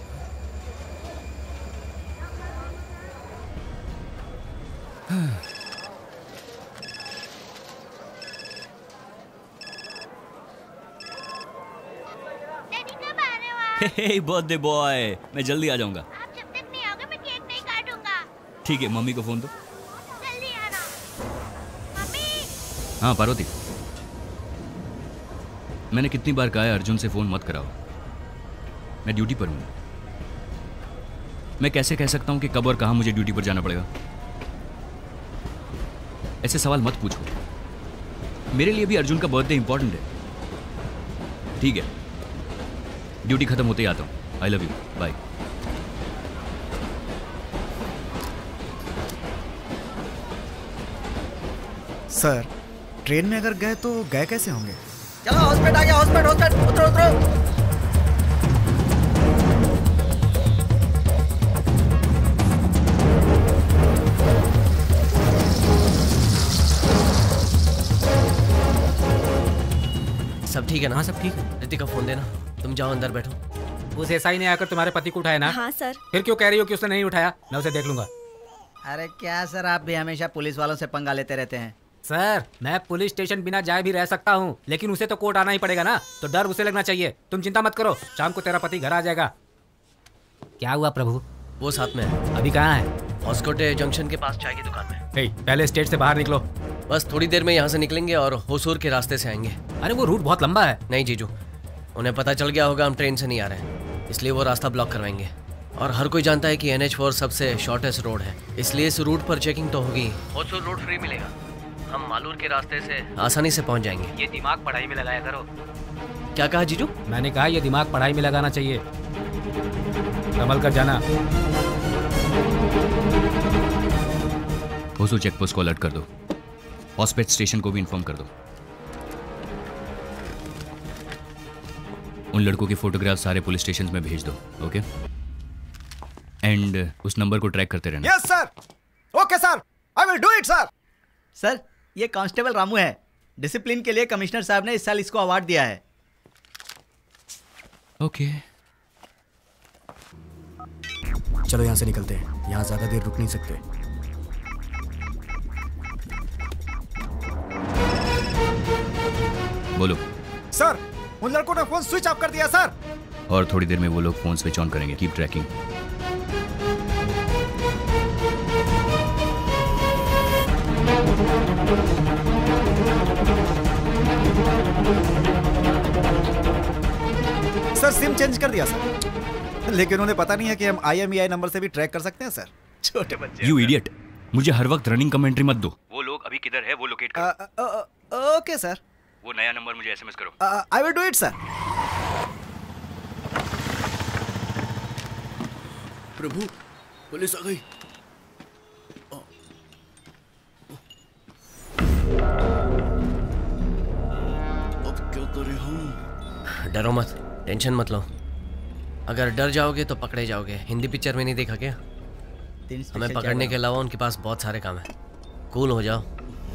हे बर्थडे बॉय, मैं जल्दी आ जाऊंगा। आप जब तक नहीं आओगे मैं केक नहीं काटूंगा। ठीक है, मम्मी को फोन दो। जल्दी आना। मम्मी। हाँ पार्वती, मैंने कितनी बार कहा है अर्जुन से फोन मत कराओ, मैं ड्यूटी पर हूँ। मैं कैसे कह सकता हूँ कि कब और कहाँ मुझे ड्यूटी पर जाना पड़ेगा? ऐसे सवाल मत पूछो। मेरे लिए भी अर्जुन का बर्थडे इंपॉर्टेंट है। ठीक है, ड्यूटी खत्म होते ही आता हूँ। I love you, bye. Sir, train में अगर गए तो गए कैसे होंगे? चलो हॉस्पिटल आ गया, हॉस्पिटल हॉस्पिटल उतरो उतरो। ठीक है ना? हाँ सब ठीक है। रितिका फोन देना, तुम जाओ अंदर बैठो। उस एसआई ने आकर तुम्हारे पति को उठाया ना? हाँ सर। फिर क्यों कह रही हो कि उसने नहीं उठाया? मैं उसे देख लूंगा। अरे क्या सर, आप भी हमेशा पुलिस वालों से पंगा लेते रहते हैं। सर मैं पुलिस स्टेशन बिना जाए भी रह सकता हूँ, लेकिन उसे तो कोर्ट आना ही पड़ेगा ना, तो डर उसे लगना चाहिए। तुम चिंता मत करो, शाम को तेरा पति घर आ जाएगा। क्या हुआ प्रभु? वो साथ में है। अभी कहाँ है? हॉस्कोटे जंक्शन के पास चाय की दुकान में। hey, पहले स्टेट से बाहर निकलो। बस थोड़ी देर में यहाँ से निकलेंगे और होसूर के रास्ते से आएंगे। अरे वो रूट बहुत लंबा है। नहीं जीजू, उन्हें पता चल गया होगा हम ट्रेन से नहीं आ रहे हैं, इसलिए वो रास्ता ब्लॉक करवाएंगे। और हर कोई जानता है कि एन एच फोर सबसे शॉर्टेस्ट रोड है, इसलिए इस रूट पर चेकिंग तो होगी। होसूर रोड फ्री मिलेगा, हम मालूर के रास्ते से आसानी से पहुंच जाएंगे। ये दिमाग पढ़ाई में लगाया करो। क्या कहा जीजू? मैंने कहा ये दिमाग पढ़ाई में लगाना चाहिए। संभल कर जाना। होसूर चेक पोस्ट को अलर्ट कर दो, हॉस्पिटल स्टेशन को भी इन्फॉर्म कर दो। उन लड़कों के फोटोग्राफ सारे पुलिस स्टेशन में भेज दो, ओके? एंड उस नंबर को ट्रैक करते रहना। Yes sir. Okay sir, I will do it sir. Sir ये कांस्टेबल रामू है, डिसिप्लिन के लिए कमिश्नर साहब ने इस साल इसको अवार्ड दिया है। Okay okay. चलो यहाँ से निकलते हैं, यहाँ ज्यादा देर रुक नहीं सकते। बोलो सर, उन लड़कों ने फोन स्विच ऑफ कर दिया सर। और थोड़ी देर में वो लोग फोन स्विच ऑन करेंगे। Keep tracking. Sir SIM change कर दिया सर, लेकिन उन्हें पता नहीं है कि हम आई एम ई आई नंबर से भी ट्रैक कर सकते हैं सर। छोटे बच्चे। यू इडियट, मुझे हर वक्त रनिंग कमेंट्री मत दो। वो लोग अभी किधर है वो लोकेट करो। Okay sir. वो नया नंबर मुझे एसएमएस करो। I will do it sir. Prabhu, police आ गई। अब क्या करें हम? डरो मत, टेंशन मत लो। अगर डर जाओगे तो पकड़े जाओगे। हिंदी पिक्चर में नहीं देखा क्या? हमें पकड़ने के अलावा उनके पास बहुत सारे काम है। कूल हो जाओ।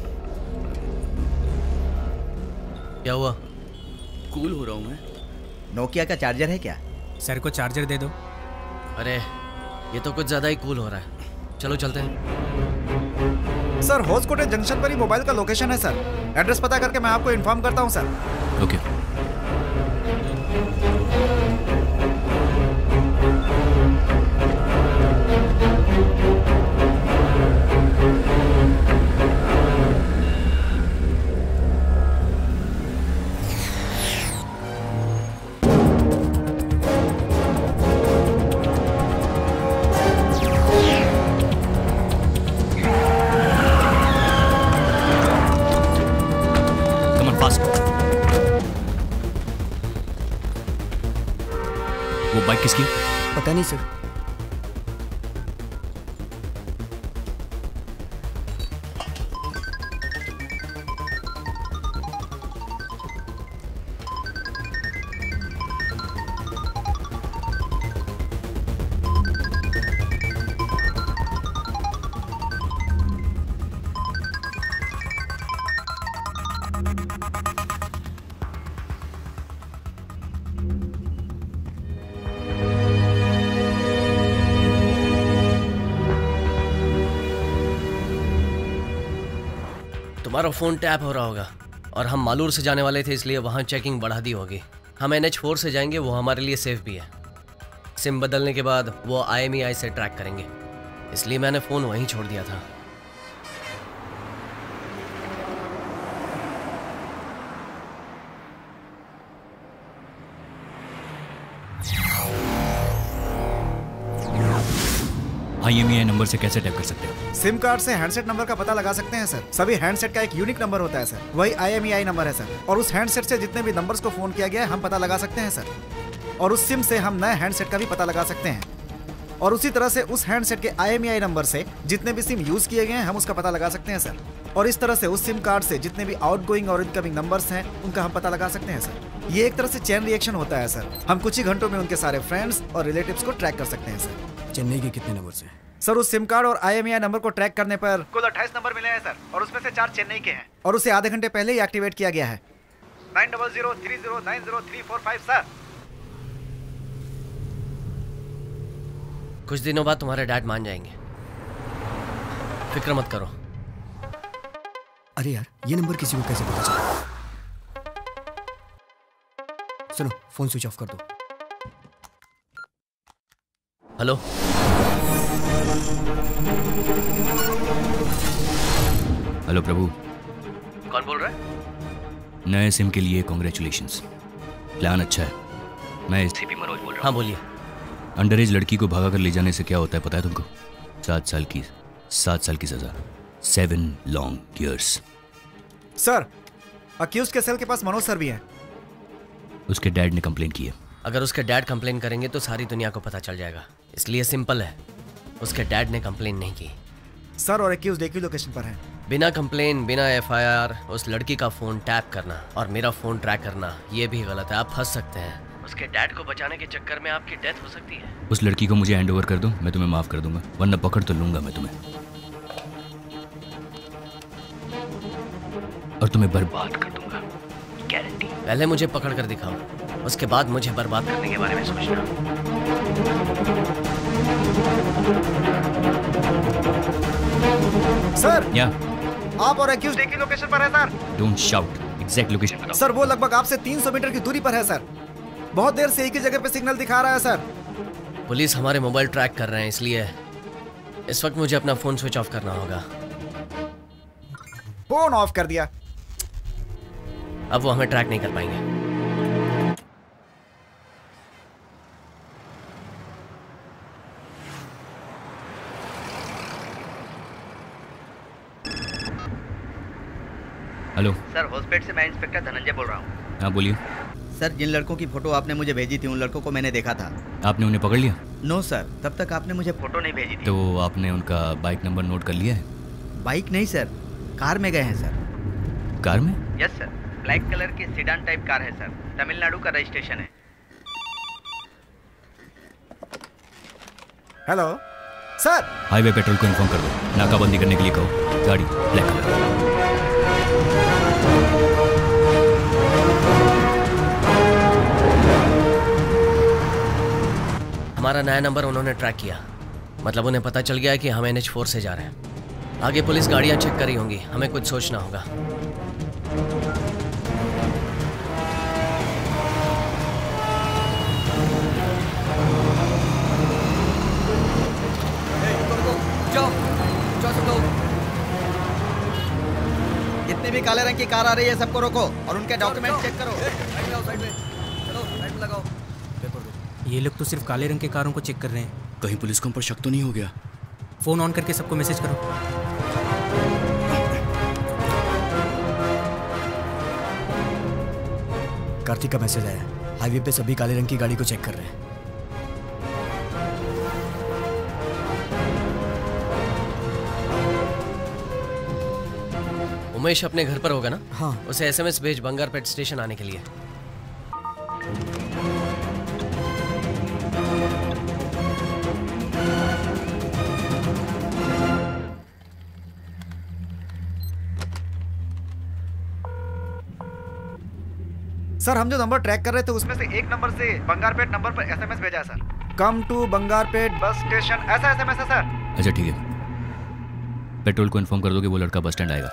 क्या हुआ? कूल हो रहा हूँ मैं। नोकिया का चार्जर है क्या? सर को चार्जर दे दो। अरे ये तो कुछ ज्यादा ही कूल हो रहा है। चलो चलते हैं। सर होसकोटे जंक्शन पर ही मोबाइल का लोकेशन है सर। एड्रेस पता करके मैं आपको इन्फॉर्म करता हूँ सर। Okay okay. वो बाइक किसकी? पता नहीं सर। तुम्हारा फोन टैप हो रहा होगा और हम मालूर से जाने वाले थे, इसलिए वहाँ चेकिंग बढ़ा दी होगी। हम एन एच फोर से जाएंगे, वो हमारे लिए सेफ भी है। सिम बदलने के बाद वो आई एम ई आई से ट्रैक करेंगे, इसलिए मैंने फ़ोन वहीं छोड़ दिया था। आई एम ई आई नंबर से कैसे टैप कर सकते हैं? सिम कार्ड से हैंडसेट नंबर का पता लगा सकते हैं सर। सभी हैंडसेट का एक यूनिक नंबर होता है सर, वही I M E I number है सर। और उस हैंडसेट से जितने भी नंबर्स को फोन किया गया है हम पता लगा सकते हैं सर। और उस सिम से हम नए हैंडसेट का भी पता लगा सकते हैं। और उसी तरह से उस हैंडसेट के आई एम ई आई नंबर से जितने भी सिम यूज किए गए हैं हम उसका पता लगा सकते हैं सर। और इस तरह से उस सिम कार्ड से जितने भी आउटगोइंग और इनकमिंग नंबर्स हैं उनका हम पता लगा सकते हैं सर। ये एक तरह से चेन रिएक्शन होता है सर। हम कुछ ही घंटों में उनके सारे फ्रेंड्स और रिलेटिव्स को ट्रैक कर सकते हैं सर। चेन्नई के कितने नंबर हैं? सर उस सिम कार्ड और I M E I number को ट्रैक करने पर कुल अट्ठाईस नंबर मिले हैं सर, और उसमें से चार चेन्नई के हैं और उसे आधे घंटे पहले ही एक्टिवेट किया गया है। Nine double zero three zero nine zero three four five sir. कुछ दिनों बाद तुम्हारे डैड मान जाएंगे, फिक्र मत करो। अरे यार, ये नंबर किसी को कैसे पता चला? सुनो, फोन स्विच ऑफ कर दो। Hello, hello Prabhu. कौन बोल रहा है? नए सिम के लिए कॉन्ग्रेचुलेशंस। प्लान अच्छा है। मैं एसीपी मनोज बोल रहा हूँ। हाँ बोलिए। अंडर एज लड़की को भगा कर ले जाने से क्या होता है पता है तुमको? सात साल की सात साल की सजा, seven long years. Sir, accused के सेल के पास मनोज सर भी हैं। उसके डैड ने कंप्लेन की है। अगर उसके डैड कंप्लेन करेंगे तो सारी दुनिया को पता चल जाएगा, इसलिए सिंपल है, उसके डैड ने कंप्लेन नहीं की। सर, और अक्यूज एक ही लोकेशन पर है। बिना कंप्लेन, बिना एफआईआर उस लड़की का फोन टैप करना और मेरा फोन ट्रैक करना, ये भी गलत है। आप फंस सकते हैं। उसके डैड को बचाने के चक्कर में आपकी डेथ हो सकती है। उस लड़की को मुझे हैंड ओवर कर दो, मैं तुम्हें माफ कर दूंगा, वरना पकड़ तो लूंगा मैं तुम्हें और तुम्हें बर्बाद कर दूंगा, गारंटी। पहले मुझे पकड़ कर दिखाओ, उसके बाद मुझे बर्बाद करने के बारे में सोचना। सर, या आप और एक्यूज एक ही लोकेशन पर है sir. Don't shout, exact location बताओ। सर, वो लगभग आपसे तीन सौ मीटर की दूरी पर है सर। बहुत देर से एक ही जगह पे सिग्नल दिखा रहा है सर। पुलिस हमारे मोबाइल ट्रैक कर रहे हैं, इसलिए इस वक्त मुझे अपना फोन स्विच ऑफ करना होगा। फोन ऑफ कर दिया। अब वो हमें ट्रैक नहीं कर पाएंगे। हेलो सर, हॉस्पिटल से मैं इंस्पेक्टर धनंजय बोल रहा हूँ। हाँ बोलिए। सर, जिन लड़कों की फोटो आपने मुझे भेजी थी उन लड़कों को मैंने देखा था। आपने उन्हें पकड़ लिया? नो सर, तब तक आपने मुझे फोटो नहीं भेजी थी। तो आपने उनका बाइक नंबर नोट कर लिया है? बाइक नहीं सर, कार में गए हैं सर। कार में? यस सर, ब्लैक कलर की सीडान टाइप कार है सर, तमिलनाडु का रजिस्ट्रेशन है। Hello sir. हाईवे पेट्रोल को इन्फॉर्म कर दो, नाकाबंदी करने के लिए कहो। गाड़ी ब्लैक कलर। हमारा नया नंबर उन्होंने ट्रैक किया, मतलब उन्हें पता चल गया है कि हम एन एच फोर से जा रहे हैं। आगे पुलिस गाड़ियां चेक करी होंगी, हमें कुछ सोचना होगा। जितने भी काले रंग की कार आ रही है सबको रोको और उनके डॉक्यूमेंट चेक करो। ये लोग तो सिर्फ काले रंग के कारों को चेक कर रहे हैं। कहीं पुलिस को हम पर शक तो नहीं हो गया? फोन ऑन करके सबको मैसेज करो। कार्तिक का मैसेज आया, हाईवे पे सभी काले रंग की गाड़ी को चेक कर रहे हैं। उमेश अपने घर पर होगा ना? हाँ। उसे एसएमएस भेज बंगारपेट स्टेशन आने के लिए। सर, हम जो नंबर ट्रैक कर रहे थे उसमें से एक नंबर से बंगारपेट नंबर पर एसएमएस भेजा है sir. Come to Bangarpet bus station, ऐसा एसएमएस है सर। अच्छा ठीक है, पेट्रोल को इन्फॉर्म कर दो कि वो लड़का बस स्टैंड आएगा।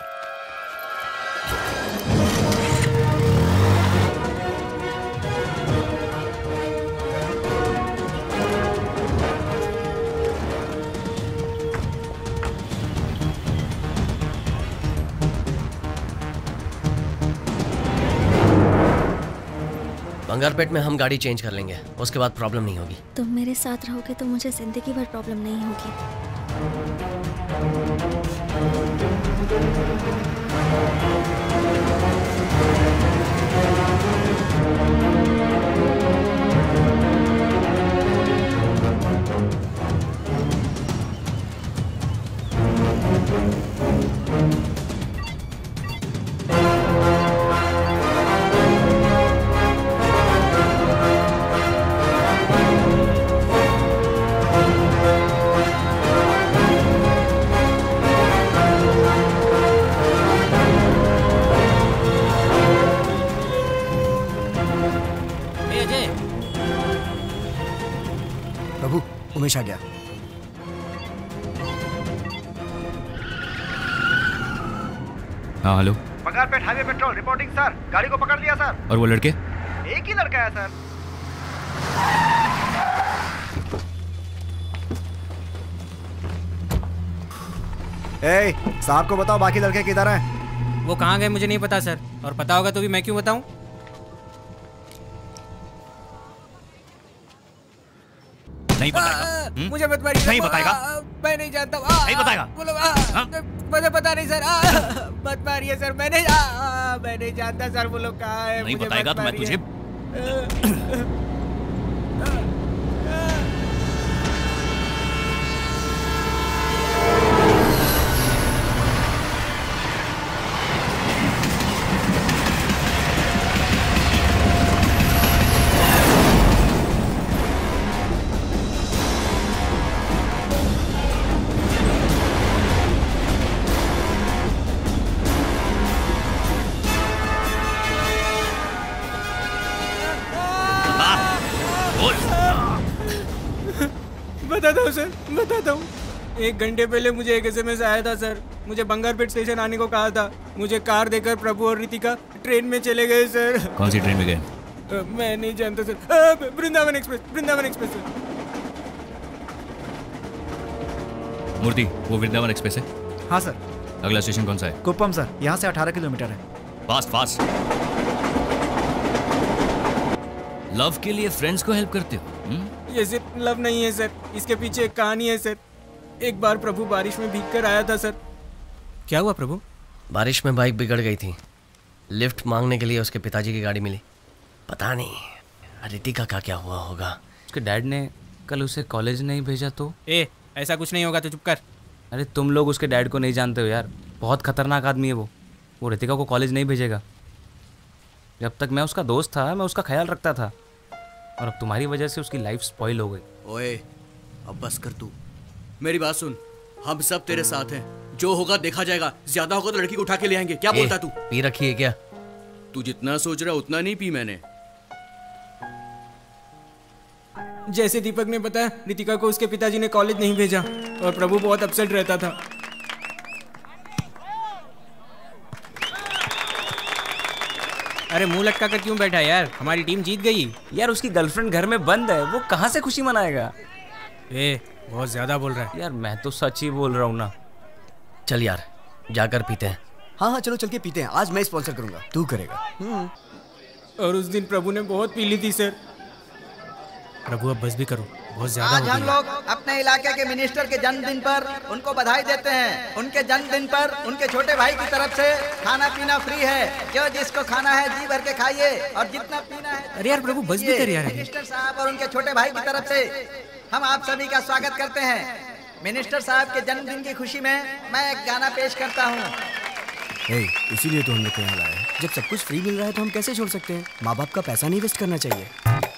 बंगारपेट में हम गाड़ी चेंज कर लेंगे, उसके बाद प्रॉब्लम नहीं होगी। तुम मेरे साथ रहोगे तो मुझे जिंदगी भर प्रॉब्लम नहीं होगी। बारिश आ गया। हाँ hello. Bangarpet highway patrol reporting sir. गाड़ी को पकड़ लिया सर। और वो लड़के? एक ही लड़का है सर। ए, साहब को बताओ बाकी लड़के किधर हैं? वो कहाँ गए मुझे नहीं पता सर, और पता होगा तो भी मैं क्यों बताऊं? नहीं बताएगा। मुझे मत मारिए। नहीं बताएगा। मैं नहीं जानता। नहीं बताएगा। मुझे पता नहीं सर। मत मारिए सर। मैं नहीं मैं नहीं जानता सर वो लोग कहाँ है। नहीं बताएगा तो मैं तुझे बताता हूँ सर, बताता हूँ। एक घंटे पहले मुझे एक एसएमएस आया था सर। मुझे बंगारपेट स्टेशन आने को कहा था। मुझे कार देकर प्रभु और रितिका ट्रेन में चले गए सर। कौन सी ट्रेन में गए? मैं नहीं जानता sir. Vrindavan express, Vrindavan express sir. Murthy, वो वृंदावन एक्सप्रेस है? हाँ सर। अगला स्टेशन कौन सा है? कुप्पम सर, यहाँ से अठारह किलोमीटर है। Fast fast. लव के लिए फ्रेंड्स को हेल्प करते हो? हुँ? ये सिर्फ लव नहीं है सर, इसके पीछे एक कहानी है सर। एक बार प्रभु बारिश में भीग कर आया था सर। क्या हुआ प्रभु? बारिश में बाइक बिगड़ गई थी। लिफ्ट मांगने के लिए उसके पिताजी की गाड़ी मिली। पता नहीं रितिका का क्या हुआ होगा। उसके डैड ने कल उसे कॉलेज नहीं भेजा तो? ए, ऐसा कुछ नहीं होगा तो चुप कर। अरे तुम लोग उसके डैड को नहीं जानते हो यार, बहुत खतरनाक आदमी है वो। वो रितिका को कॉलेज नहीं भेजेगा। जब तक मैं उसका दोस्त था मैं उसका ख्याल रखता था, और अब तुम्हारी वजह से उसकी लाइफ स्पॉइल हो गई। ओए अब बस कर तू, मेरी बात सुन। हम सब तेरे साथ हैं, जो होगा देखा जाएगा। ज्यादा होगा तो लड़की को उठा के ले आएंगे। क्या बोलता तू? पी रखी है क्या? तू जितना सोच रहा उतना नहीं पी मैंने। जैसे दीपक ने बताया, रितिका को उसके पिताजी ने कॉलेज नहीं भेजा और प्रभु बहुत अपसेट रहता था। अरे मुंह लटका कर क्यों बैठा यार? हमारी टीम जीत गई। यार उसकी गर्लफ्रेंड घर में बंद है, वो कहाँ से खुशी मनाएगा? ए, बहुत ज्यादा बोल रहा है यार। मैं तो सच ही बोल रहा हूँ ना। चल यार जाकर पीते हैं। हाँ हाँ चलो चल के पीते हैं। आज मैं स्पॉन्सर करूंगा, तू करेगा। और उस दिन प्रभु ने बहुत पी ली थी सर। प्रभु अब बस भी करो, बहुत ज्यादा आज हम लोग अपने इलाके के मिनिस्टर के जन्मदिन पर उनको बधाई देते हैं। उनके जन्मदिन पर उनके छोटे भाई की तरफ से खाना पीना फ्री है। जो जिसको खाना है जी भर के खाइए और जितना पीना है। अरे यार प्रभु बस भी कर यार। मिनिस्टर साहब और उनके छोटे भाई की तरफ से हम आप सभी का स्वागत करते हैं। मिनिस्टर साहब के जन्मदिन की खुशी में मैं एक गाना पेश करता हूँ। hey, इसीलिए तो हम लोग यहाँ लाए हैं। जब सब कुछ फ्री मिल रहा है तो हम कैसे छोड़ सकते हैं? माँ बाप का पैसा नहीं वेस्ट करना चाहिए।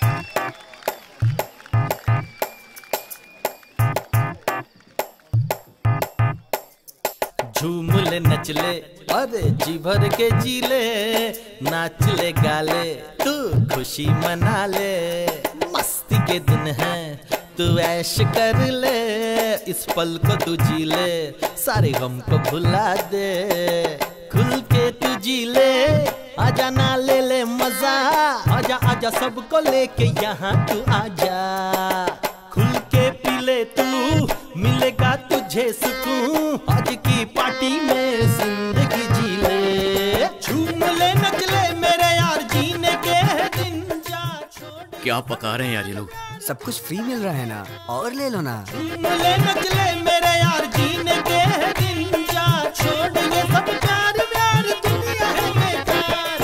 झूम ले नच ले अरे जी भर के जी ले, नाच ले गाले तू खुशी मना ले। मस्ती के दिन है तू ऐश कर ले, इस पल को तू जी ले, सारे गम को भुला दे। खुल के तू जी ले, आजा ना ले ले मजा, आजा आजा सबको लेके यहाँ तू आजा। खुल के पी ले तू, मिलेगा तुझे सुकून, आज की पार्टी में जिंदगी जी ले। झूम ले नच ले मेरे यार, जीने के दिन जा छोड़। क्या पका रहे हैं यार ये लोग? सब कुछ फ्री मिल रहा है ना, और ले लो ना। झूम ले नच ले मेरे यार, जीने के दिन जा छोड़। ये सब प्यार प्यार दुनिया है बेकार।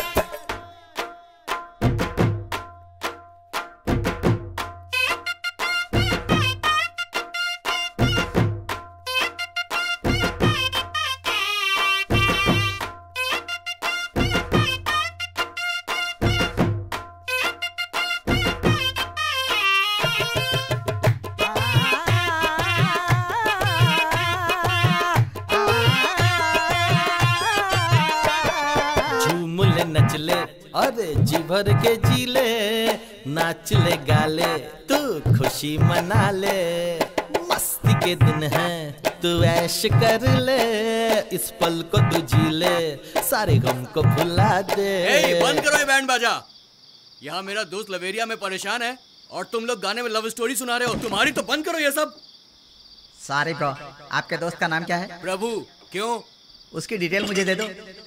नच ले अरे जी भर के जी ले, नाच ले गाले तू खुशी मना ले, मस्ती के दिन है तू ऐश कर ले, इस पल को तू जी ले, सारे गम को भुला दे। ए, बंद करो ये बैंड बाजा। यहाँ मेरा दोस्त लवेरिया में परेशान है और तुम लोग गाने में लव स्टोरी सुना रहे हो। तुम्हारी तो बंद करो ये सब। सॉरी ब्रो, आपके दोस्त का नाम क्या है? प्रभु। क्यों? उसकी डिटेल मुझे दे दो।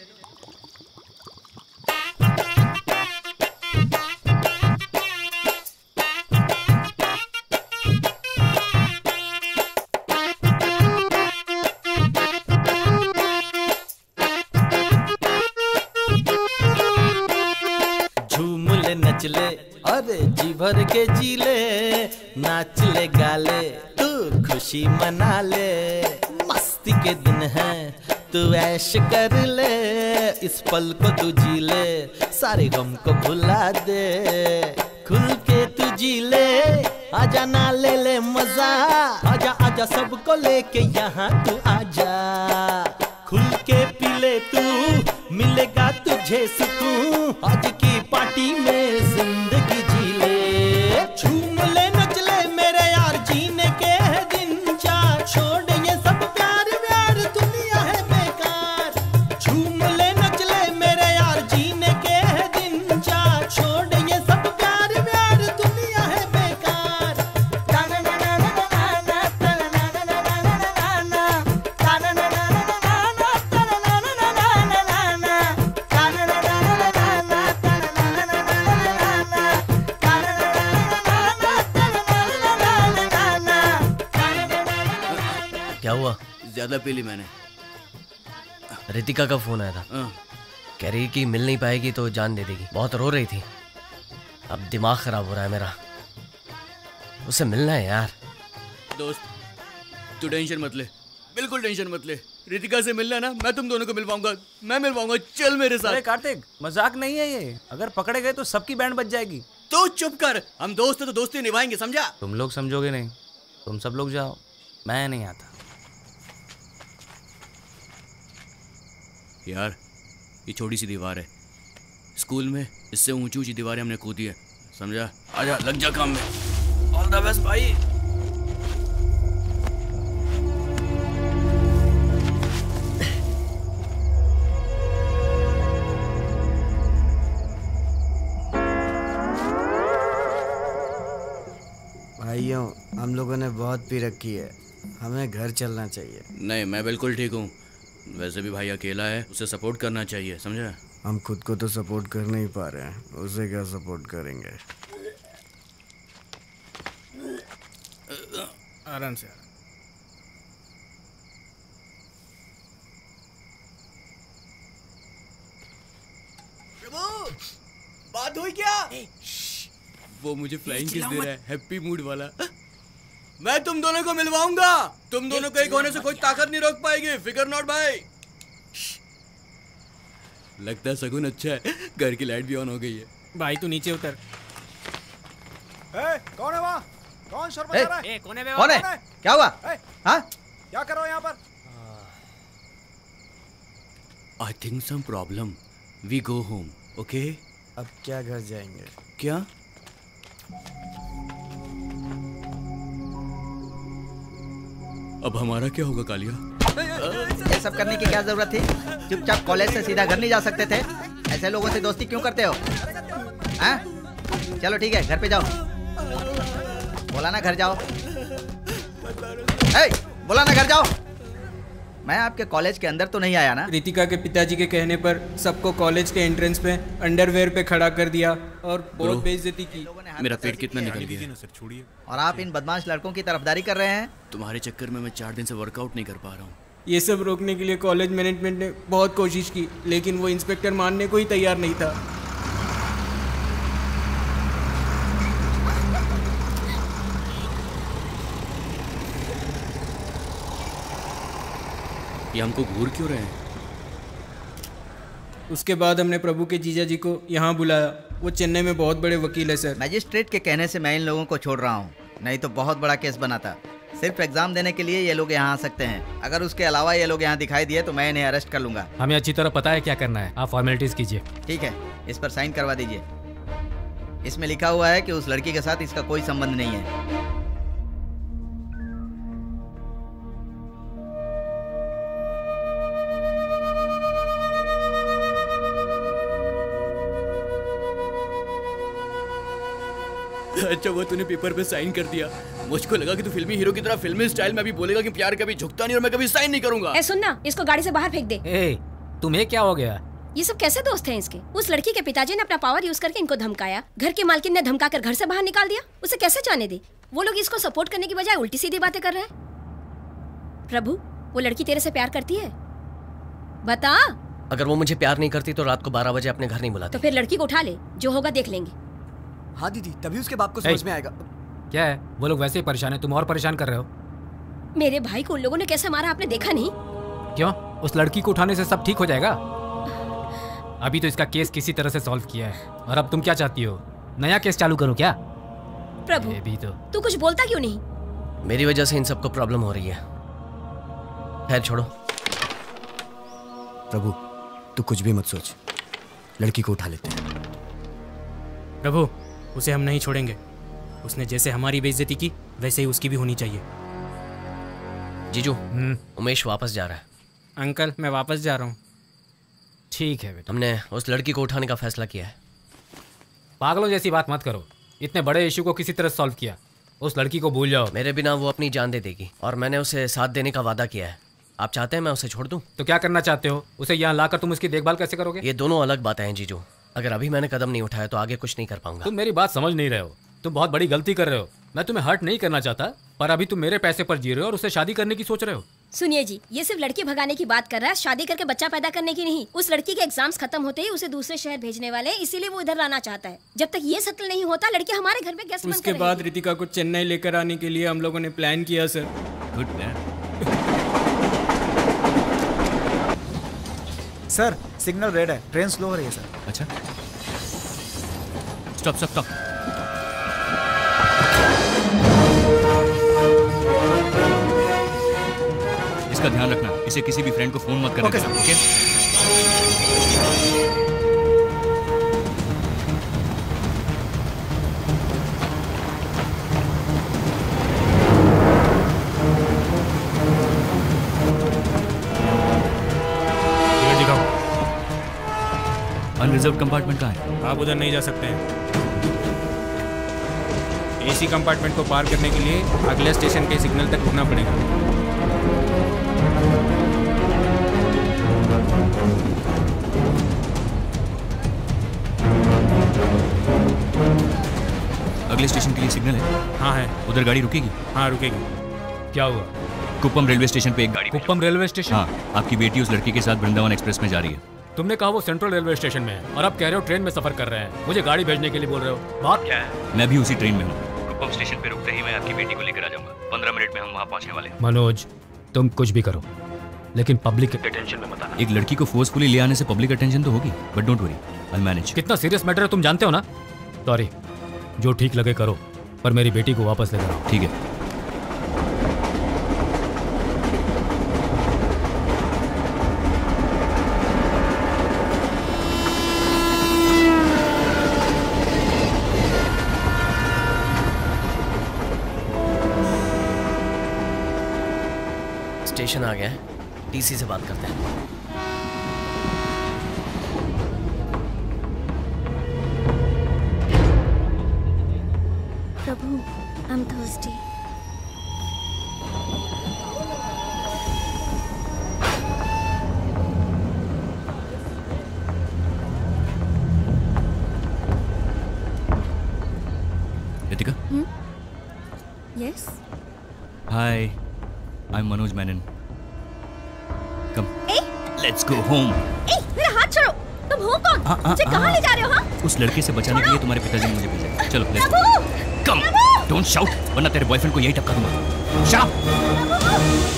झूम ले नच ले और जी भर के जी ले, नाच ले गाले तू खुशी मना ले, मस्ती के दिन है तू ऐश कर ले, इस पल को तू जी ले, सारे गम को भुला दे, खुल के तू जी ले, आजा ना ले ले मजा, आजा आजा सबको लेके यहाँ तू आजा, खुल के पी ले तू, मिलेगा तुझे सुकून, आज की पार्टी में जिंदगी जी ले, झूम ले नच ले मेरे यार, जीने के है दिन चार, छोड़ ये सब प्यार व्यार, दुनिया है बेकार, झूम ले नच ले मेरे यार, जीने के है दिन चार, छोड़ ये सब प्यार व्यार, दुनिया है बेकार। क्या हुआ? ज्यादा पी ली मैंने। रितिका का फोन आया था, कह रही कि मिल नहीं पाएगी तो जान दे देगी, बहुत रो रही थी। अब दिमाग खराब हो रहा है मेरा, उससे मिलना है यार। दोस्त तू टेंशन मत ले, बिल्कुल टेंशन मत ले। रितिका से मिलना ना, मैं तुम दोनों को मिल पाऊंगा, मैं मिल पाऊंगा, चल मेरे साथ। अरे कार्तिक, मजाक नहीं है ये, अगर पकड़े गए तो सबकी बैंड बज जाएगी। तो चुप कर, हम दोस्त है तो दोस्ती निभाएंगे, समझा? तुम लोग समझोगे नहीं, तुम सब लोग जाओ, मैं नहीं आता। यार ये छोटी सी दीवार है, स्कूल में इससे ऊंची ऊंची दीवारें हमने कूदी है, समझा? आजा लग जा काम में। ऑल द बेस्ट भाई। भाइयों, हम लोगों ने बहुत पी रखी है, हमें घर चलना चाहिए। नहीं, मैं बिल्कुल ठीक हूँ। वैसे भी भाई अकेला है, उसे सपोर्ट करना चाहिए, समझा? हम खुद को तो सपोर्ट कर नहीं पा रहे हैं, उसे क्या सपोर्ट करेंगे? आराम से। प्रभु, बात हुई क्या? वो मुझे फ्लाइंग किस दे रहा है, हैप्पी मूड वाला। मैं तुम दोनों को मिलवाऊंगा, तुम दोनों को एक होने से कोई ताकत नहीं रोक पाएगी, फिकर नॉट भाई। लगता है सगुन अच्छा है, घर की लाइट भी ऑन हो गई है। भाई तू नीचे उतर। ए, कौन है वहाँ? कौन शोर मचा रहा है? ए, कौन है बे? कौन है? क्या हुआ? हाँ? क्या कर रहे हो यहाँ पर? I think some problem, we go home, okay? अब क्या घर जाएंगे? क्या? अब हमारा क्या होगा कालिया? ये सब करने की क्या जरूरत थी? चुपचाप कॉलेज से सीधा घर नहीं जा सकते थे? ऐसे लोगों से दोस्ती क्यों करते हो? हाँ? चलो ठीक है, घर पे जाओ। बोला ना घर जाओ। ए, बोला ना घर जाओ। मैं आपके कॉलेज के अंदर तो नहीं आया ना? रितिका के पिताजी के कहने पर सबको कॉलेज के एंट्रेंस पे अंडरवेयर पे खड़ा कर दिया और बहुत बेइज्जती की। मेरा पेट कितना निकल गया। और आप इन बदमाश लड़कों की तरफदारी कर रहे हैं? तुम्हारे चक्कर में मैं चार दिन से वर्कआउट नहीं कर पा रहा हूँ। ये सब रोकने के लिए कॉलेज मैनेजमेंट ने बहुत कोशिश की, लेकिन वो इंस्पेक्टर मानने को ही तैयार नहीं था। ये हमको घूर क्यों रहे हैं? उसके बाद हमने प्रभु के जीजा जी को यहाँ बुलाया, वो चेन्नई में बहुत बड़े वकील है सर। मजिस्ट्रेट के कहने से मैं इन लोगों को छोड़ रहा हूँ, नहीं तो बहुत बड़ा केस बना था। सिर्फ एग्जाम देने के लिए ये लोग यहाँ आ सकते हैं, अगर उसके अलावा ये लोग यहाँ दिखाई दिए तो मैं इन्हें अरेस्ट कर लूंगा। हमें अच्छी तरह पता है क्या करना है, आप फॉर्मेलिटीज कीजिए। ठीक है, इस पर साइन करवा दीजिए। इसमें लिखा हुआ है कि उस लड़की के साथ इसका कोई संबंध नहीं है। अच्छा वो तूने पेपर पे साइन कर दिया। मुझको लगा कि तू फिल्मी हीरो की तरह फिल्मी स्टाइल में भी बोलेगा कि प्यार कभी झुकता नहीं और मैं कभी साइन नहीं करूंगा। ए सुन ना, इसको गाड़ी से बाहर फेंक दे। ए, तुम्हें क्या हो गया? ये सब कैसे दोस्त हैं इसके? उस लड़की के पिताजी ने अपना पावर यूज करके इनको धमकाया, घर की मालकिन ने धमका कर घर से बाहर निकाल दिया। उसे कैसे जाने दे? वो लोग इसको सपोर्ट करने की बजाय उल्टी सीधी बातें कर रहे हैं। प्रभु, वो लड़की तेरे से प्यार करती है? बता। अगर वो मुझे प्यार नहीं करती तो रात को बारह बजे अपने घर नहीं बुलाती। तो फिर लड़की को उठा ले, जो होगा देख लेंगे। हाँ दीदी, तभी उसके बाप को समझ में आएगा। क्या है? वो लोग वैसे ही परेशान है, तुम और परेशान कर रहे हो। मेरे भाई को उन लोगों ने कैसे मारा आपने देखा नहीं? क्यों? उस लड़की को उठाने से सब ठीक हो जाएगा? अभी तो इसका केस किसी तरह से सॉल्व किया है, और अब तुम क्या चाहती हो? नया केस चालू करो क्या? प्रभु, भी तो तू कुछ बोलता क्यों नहीं? मेरी वजह से इन सबको प्रॉब्लम हो रही है। खैर छोड़ो। प्रभु, तू कुछ भी मत सोच, लड़की को उठा लेते हैं। प्रभु, उसे हम नहीं छोड़ेंगे। उसने जैसे हमारी बेइज्जती की वैसे ही उसकी भी होनी चाहिए। जीजू, उमेश वापस जा रहा है। अंकल, मैं वापस जा रहा हूँ। ठीक है बेटा। हमने उस लड़की को उठाने का फैसला किया है। पागलों जैसी बात मत करो। इतने बड़े इशू को किसी तरह सॉल्व किया। उस लड़की को भूल जाओ। मेरे बिना वो अपनी जान दे देगी, और मैंने उसे साथ देने का वादा किया है। आप चाहते हैं मैं उसे छोड़ दूं? तो क्या करना चाहते हो? उसे यहाँ लाकर तुम उसकी देखभाल कैसे करोगे? ये दोनों अलग बातें हैं जीजू। अगर अभी मैंने कदम नहीं उठाया तो आगे कुछ नहीं कर पाऊंगा। तुम मेरी बात समझ नहीं रहे हो। तुम बहुत बड़ी गलती कर रहे हो। मैं तुम्हें हर्ट नहीं करना चाहता, पर अभी तुम मेरे पैसे पर जी रहे हो और उससे शादी करने की सोच रहे हो। सुनिए जी, ये सिर्फ लड़की भगाने की बात कर रहा है, शादी करके बच्चा पैदा करने की नहीं। उस लड़की के एग्जाम्स खत्म होते ही उसे दूसरे शहर भेजने वाले, इसीलिए वो इधर लाना चाहता है। जब तक ये सेटल नहीं होता, लड़की हमारे घर में गेस्ट बनकर उसके बाद रितिका को चेन्नई लेकर आने के लिए हम लोगों ने प्लान किया sir. Good plan. Sir, signal red है, ट्रेन स्लो हो रही है सर। अच्छा, स्टॉप स्टॉप स्टॉप। इसका ध्यान रखना, इसे किसी भी फ्रेंड को फोन मत करना। Okay sir. Okay? Unreserved compartment कहाँ है? आप उधर नहीं जा सकते हैं। एसी कंपार्टमेंट को पार करने के लिए अगले स्टेशन के सिग्नल तक रुकना पड़ेगा। अगले स्टेशन के लिए सिग्नल है? हाँ है। उधर गाड़ी रुकेगी? हाँ रुकेगी। क्या हुआ? कुप्पम रेलवे स्टेशन पे एक गाड़ी। Kuppam railway station? हाँ, आपकी बेटी उस लड़की के साथ वृंदावन एक्सप्रेस में जा रही है। तुमने कहा वो सेंट्रल रेलवे स्टेशन में है, और अब कह रहे हो ट्रेन में सफर कर रहे हैं। मुझे गाड़ी भेजने के लिए बोल रहे हो, बात क्या है? मैं भी उसी ट्रेन में हूँ। कुप्पम स्टेशन पे रुकते ही मैं आपकी बेटी को लेकर आ जाऊंगा। पंद्रह मिनट में हम वहाँ पहुँचने वाले हैं। मनोज, तुम कुछ भी करो, लेकिन पब्लिक के अटेंशन में मत आना। एक लड़की को फोर्सफुली ले आने से पब्लिक अटेंशन तो होगी, but don't worry, I manage. कितना सीरियस मैटर है तुम जानते हो ना? सॉरी, जो ठीक लगे करो, पर मेरी बेटी को वापस लेकर आओ। ठीक है। स्टेशन आ गया है, टीसी से बात करते हैं। Prabhu, I am thirsty. Ritika? Yes. Hi, I am Manoj Menon. Come, ए, लेट्स गो होम। ए, मेरा हाथ छोड़ो। तुम हो कौन? आ, आ, मुझे आ, कहाँ ले जा रहे हो? हाँ? उस लड़के से बचाने के लिए तुम्हारे पिताजी ने मुझे भेजा। चलो let's Prabhu! Go. Come, don't shout, वरना तेरे बॉयफ्रेंड को यही टपका दूंगा। शाउट।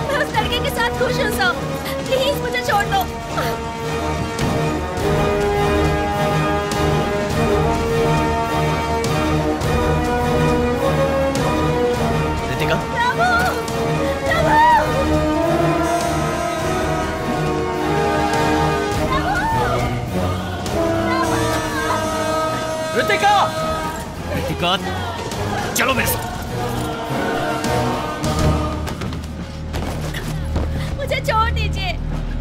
खुश हूँ सब, प्लीज मुझे छोड़ दो। साथ, चलो मेरे साथ। मुझे छोड़ दीजिए।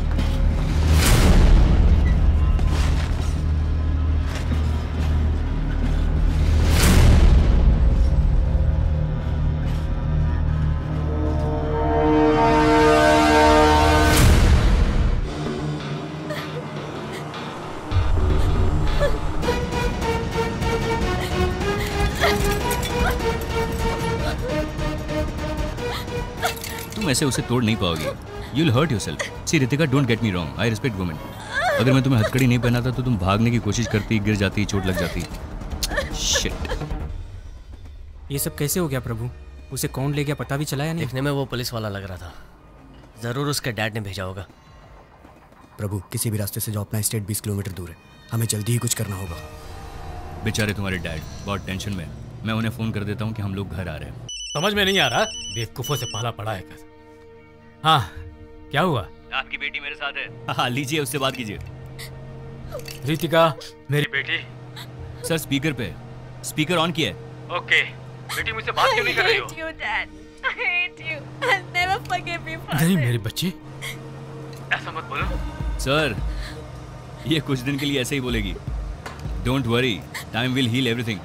तुम ऐसे उसे तोड़ नहीं पाओगे। You'll hurt yourself. See Ritika, don't get me wrong. I respect women. अगर मैं तुम्हें हथकड़ी नहीं पहनाता तो तुम भागने की कोशिश करती, गिर जाती, चोट लग जाती। Shit. ये सब कैसे हो गया प्रभु? उसे कौन ले गया पता भी चला या नहीं? देखने में वो पुलिस वाला लग रहा था, जरूर उसके डैड ने भेजा होगा। प्रभु, किसी भी रास्ते से जाओ, अपना स्टेट बीस किलोमीटर दूर है, हमें जल्दी ही कुछ करना होगा। बेचारे तुम्हारे डैड बहुत टेंशन में। मैं उन्हें फोन कर देता हूँ कि हम लोग घर आ रहे हैं। समझ में नहीं आ रहा, बेवकूफों से पाला पड़ा है कर। हाँ, क्या हुआ? आपकी बेटी मेरे साथ है। हाँ, लीजिए, उससे बात कीजिए। रितिका, मेरी बेटी। सर स्पीकर पे, स्पीकर ऑन किया है। ओके, बेटी मुझसे बात क्यों नहीं कर रही हो? I hate you, Dad. I hate you. I'll never forgive you for नहीं this. मेरी बच्ची, ऐसा मत बोलो। सर, ये कुछ दिन के लिए ऐसे ही बोलेगी। Don't worry, time will heal everything.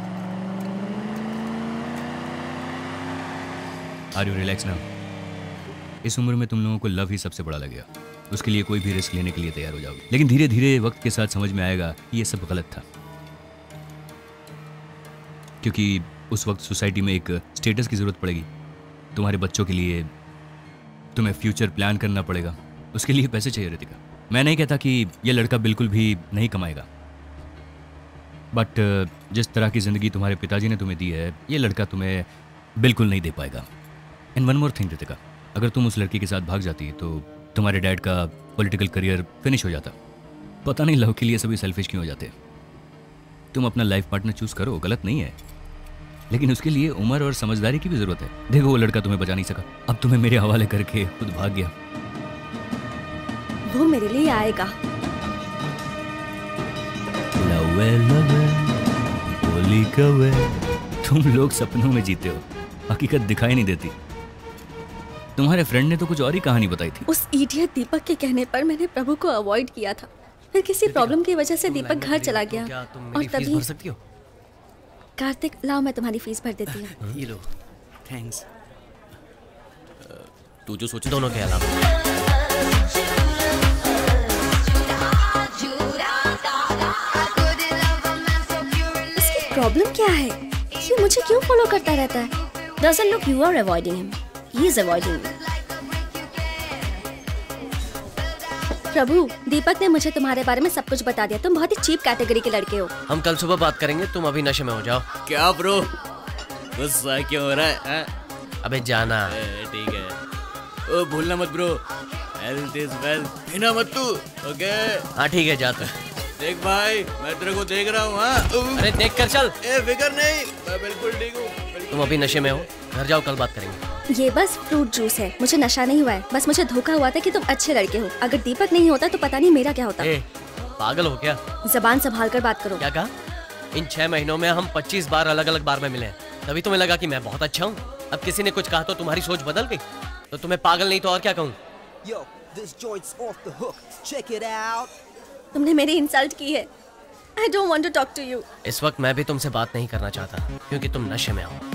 Are you relax now? इस उम्र में तुम लोगों को लव ही सबसे बड़ा लगेगा, उसके लिए कोई भी रिस्क लेने के लिए तैयार हो जाओगे। लेकिन धीरे धीरे वक्त के साथ समझ में आएगा कि ये सब गलत था, क्योंकि उस वक्त सोसाइटी में एक स्टेटस की जरूरत पड़ेगी। तुम्हारे बच्चों के लिए तुम्हें फ्यूचर प्लान करना पड़ेगा, उसके लिए पैसे चाहिए रितिका। मैं नहीं कहता कि ये लड़का बिल्कुल भी नहीं कमाएगा, बट जिस तरह की ज़िंदगी तुम्हारे पिताजी ने तुम्हें दी है, ये लड़का तुम्हें बिल्कुल नहीं दे पाएगा। And one more thing Ritika, अगर तुम उस लड़की के साथ भाग जाती तो तुम्हारे डैड का पॉलिटिकल करियर फिनिश हो जाता। पता नहीं लव के लिए सभी सेल्फिश क्यों हो जाते। तुम अपना लाइफ पार्टनर चूज करो, गलत नहीं है, लेकिन उसके लिए उम्र और समझदारी की भी जरूरत है। देखो, वो लड़का तुम्हें बचा नहीं सका, अब तुम्हें मेरे हवाले करके खुद भाग गया। वो मेरे लिए आएगा। लवे लवे बोली कवे, तुम लोग सपनों में जीते हो, हकीकत दिखाई नहीं देती। तुम्हारे फ्रेंड ने तो कुछ और ही कहानी बताई थी। उस इडियट दीपक के कहने पर मैंने प्रभु को अवॉइड किया था, फिर किसी प्रॉब्लम की वजह से दीपक घर चला गया। क्या तुम और मेरी फीस तभी भर सकती हो? कार्तिक, लाओ मैं तुम्हारी फीस भर देती हूँ। ये लो। थैंक्स। तू जो सोचे दोनों के अलावा। इसकी प्रॉब्लम क्या है? ये मुझे क्यों फॉलो करता रहता है? Doesn't look you are avoiding him. He is avoiding you. प्रभु, दीपक ने मुझे तुम्हारे बारे में सब कुछ बता दिया। तुम बहुत ही चीप कैटेगरी के लड़के हो। हम कल सुबह बात करेंगे, तुम अभी नशे में हो जाओ। क्या ब्रो, गुस्सा क्यों हो रहा है, है? अबे जाना। ठीक है, ओ भूलना मत ब्रो, हेल्थ इज वेल्थ, पीना मत तू, ओके? हाँ ठीक है, जाते। देख भाई, मैं तेरे को देख रहा हूँ। हाँ, अरे देख कर चल। ए फिकर नहीं, मैं बिल्कुल ठीक हूँ। तुम अभी नशे में हो, घर जाओ, कल बात करेंगे। ये बस फ्रूट जूस है, मुझे नशा नहीं हुआ है। बस मुझे धोखा हुआ था कि तुम अच्छे लड़के हो। अगर दीपक नहीं होता तो पता नहीं मेरा क्या होता। ए, पागल हो क्या? जबान संभाल कर बात करो। क्या कहा? इन छह महीनों में हम पच्चीस बार अलग अलग बार में मिले हैं, तभी तुम्हें लगा कि मैं बहुत अच्छा हूँ। अब किसी ने कुछ कहा तो तुम्हारी सोच बदल गई, तो तुम्हें पागल नहीं तो और क्या कहूँ? तुमने मेरी इंसल्ट की है। I don't want to talk to you. इस वक्त मैं भी तुमसे बात नहीं करना चाहता, क्योंकि तुम नशे में हो।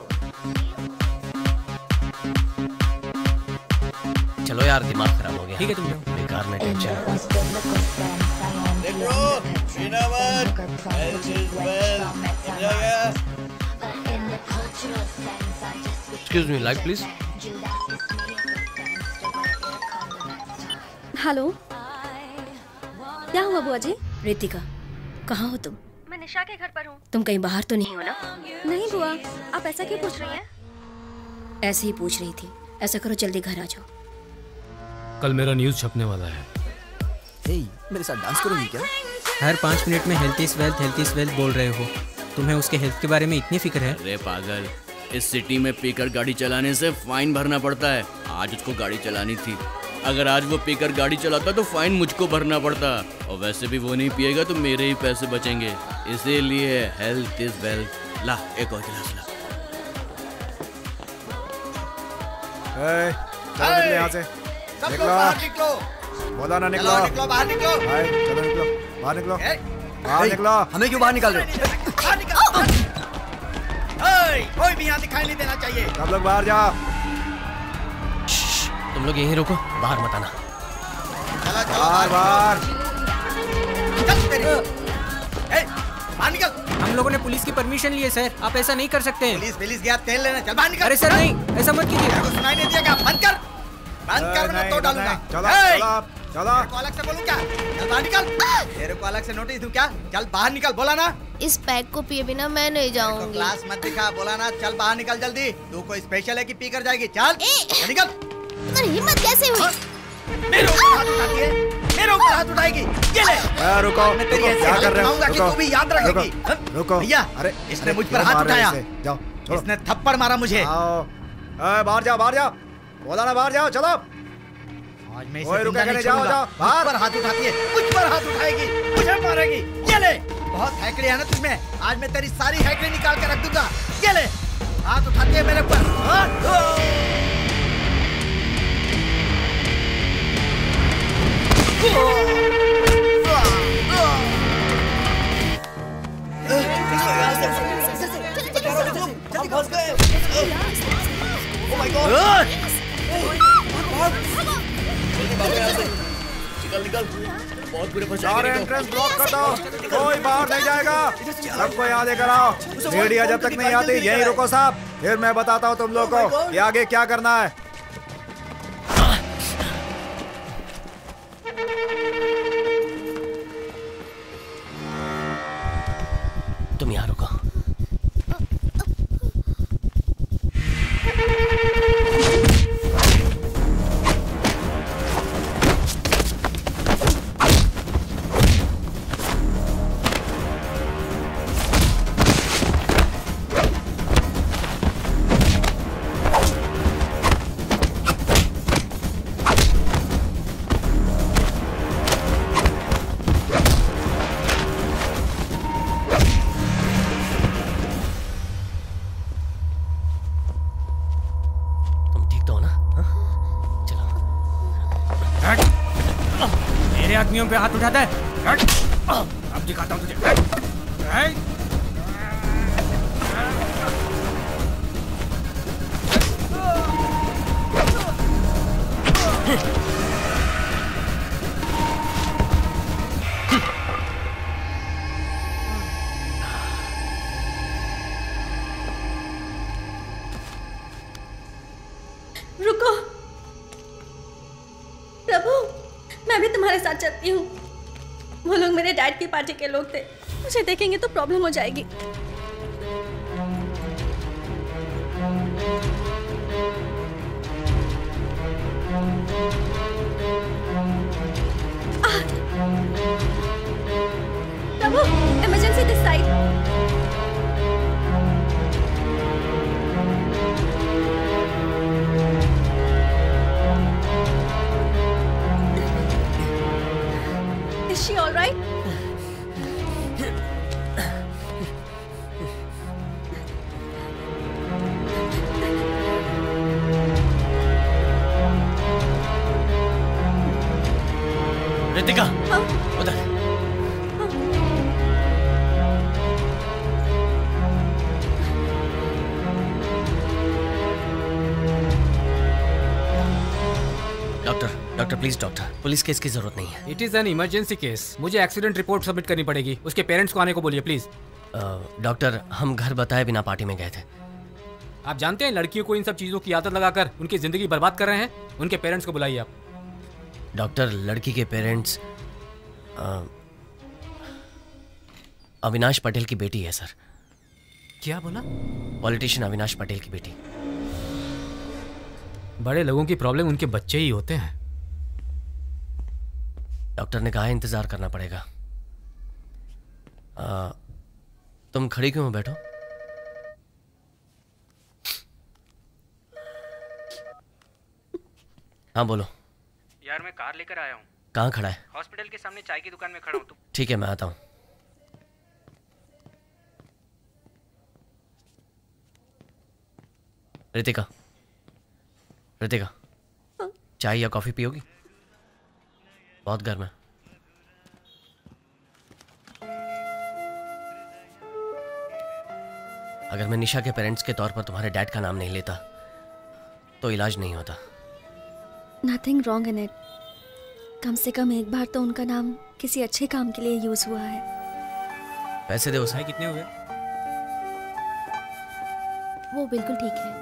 चलो यार, दिमाग खराब हो गया। ठीक है, तुम जाओ। बेकार में tension. Excuse me, light please. Hello, क्या हुआ बुआ जी? रितिका, कहाँ हो तुम? मैं निशा के घर पर हूँ। तुम कहीं बाहर तो नहीं हो ना? नहीं बुआ, आप ऐसा क्यों पूछ रही हैं? ऐसे ही पूछ रही थी। ऐसा करो, जल्दी घर आ जाओ। कल मेरा न्यूज़ छपने वाला है। हे, मेरे साथ डांस करोगी क्या? हर पाँच मिनट में health is wealth, health is wealth बोल रहे हो। तुम्हें उसके हेल्थ के बारे में इतनी फिक्र है? अरे पागल, इस सिटी में पीकर गाड़ी चलाने से फाइन भरना पड़ता है। आज उसको गाड़ी चलानी थी, अगर आज वो पीकर गाड़ी चलाता तो फाइन मुझको भरना पड़ता, और वैसे भी वो नहीं पिएगा तो मेरे ही पैसे बचेंगे। इसीलिए हेल्थ इज वेल्थ, ला एक और गिलास ला। ए, चलो निकलो यहाँ से। सब लोग निकलो। बाहर निकलो। बोला ना निकलो। चलो निकलो, बाहर निकलो। भाई चलो निकलो, बाहर निकलो, बाहर निकलो। हमें क्यों बाहर निकाल रहे हो? बाहर निकलो। ओए, कोई भी यहाँ दिखाई नहीं देना चाहिए। सब लोग बाहर जाओ। तुम लोग यहीं रुको, बाहर मत आना। चला चलो बाहर बाहर। चल तेरी। ए, बाहर निकल। हम लोगों ने पुलिस की परमिशन ली है सर, आप ऐसा नहीं कर सकते हैं। पुलिस पुलिस गया तेल लेने, चल बाहर निकल। अरे सर नहीं, ऐसा मत कीजिए। तेरे को सुनाई नहीं दिया क्या? बंद कर, बंद कर वरना तो डालूंगा। चलो ए, चलो चलो। तेरे को अलग से बोलूं क्या? चल बाहर निकल। तेरे को अलग से नोटिस दूं क्या? चल बाहर निकल, बोला ना। इस पैक को पिए बिना मैं नहीं जाऊंगी। क्लास मत दिखा, बोला ना। चल बाहर निकल जल्दी। तू कोई स्पेशल है कि पी कर जाएगी? चल चल निकल। तुम्हारी हिम्मत कैसे हुई? मेरे ऊपर हाथ उठाती है, मेरे ऊपर हाथ उठाएगी। ये ले। ए, रुको, मैं तेरी रुको, ऐसी क्या हालत कर रहे हो? बनाऊंगा कि रुको, तू भी याद रखेगी। रुको, रुको। भैया, अरे इसने मुझ पर क्यों हाथ मार रहे हो उठाया। इसे? जाओ छोड़ो। इसने थप्पड़ मारा मुझे। आओ। ए, बाहर जाओ, बाहर जाओ। बोला ना बाहर जाओ, चलो। आज मैं ओए, इसे रुका जिंदा नहीं जाओ, छोड़ूंगा। जाओ, मुझ बाहर। पर हाथ उठाती है, मुझ पर हाथ उठाएगी, मुझे मारेगी। ये ले। बहुत हैकड़ी है ना तुझमें। आज मैं तेरी सारी हैकड़ी निकाल के रख दूंगा। ये ले। हाथ उठाती है मेरे ऊपर। हम फंस गए। Oh my God! निकल निकल, बहुत बुरे फंस सारे एंट्रेंस ब्लॉक कर दो, कोई बाहर नहीं जाएगा। सबको यहाँ लेकर आओ। मीडिया जब तक नहीं आती यहीं रुको साहब, फिर मैं बताता हूँ तुम लोगों को कि आगे क्या करना है। तुम यहाँ रुको। मेरे आदमियों पे हाथ उठाता है। अब दिखाता हूँ तुझे। रुको प्रभु, मैं भी तुम्हारे साथ चलती हूँ। वो लोग मेरे डैड की पार्टी के लोग थे, मुझे देखेंगे तो प्रॉब्लम हो जाएगी। आ! Prabhu, emergency this side. Is she all right? Ritika, उधर। Doctor, doctor please doctor, police case की जरूरत नहीं है। It is an emergency case, मुझे एक्सीडेंट रिपोर्ट सबमिट करनी पड़ेगी। उसके पेरेंट्स को आने को बोलिए प्लीज। डॉक्टर, हम घर बताए बिना पार्टी में गए थे। आप जानते हैं लड़कियों को इन सब चीजों की आदत लगाकर उनकी जिंदगी बर्बाद कर रहे हैं। उनके पेरेंट्स को बुलाइए आप। डॉक्टर, लड़की के पेरेंट्स अविनाश पटेल की बेटी है सर। क्या बोला? पॉलिटिशियन अविनाश पटेल की बेटी। बड़े लोगों की प्रॉब्लम उनके बच्चे ही होते हैं। डॉक्टर ने कहा है इंतजार करना पड़ेगा। आ, तुम खड़ी क्यों हो? बैठो। हाँ बोलो। यार मैं कार लेकर आया हूँ। कहाँ खड़ा है? हॉस्पिटल के सामने चाय की दुकान में खड़ा हूँ। ठीक है, मैं आता हूँ। रितिका, रितिका, चाय या कॉफी पियोगी? बहुत गर्म है। अगर मैं निशा के पेरेंट्स के तौर पर तुम्हारे डैड का नाम नहीं लेता तो इलाज नहीं होता। Nothing wrong in it. कम से कम एक बार तो उनका नाम किसी अच्छे काम के लिए यूज हुआ है। पैसे दे उसे। कितने हुए? वो बिल्कुल ठीक है।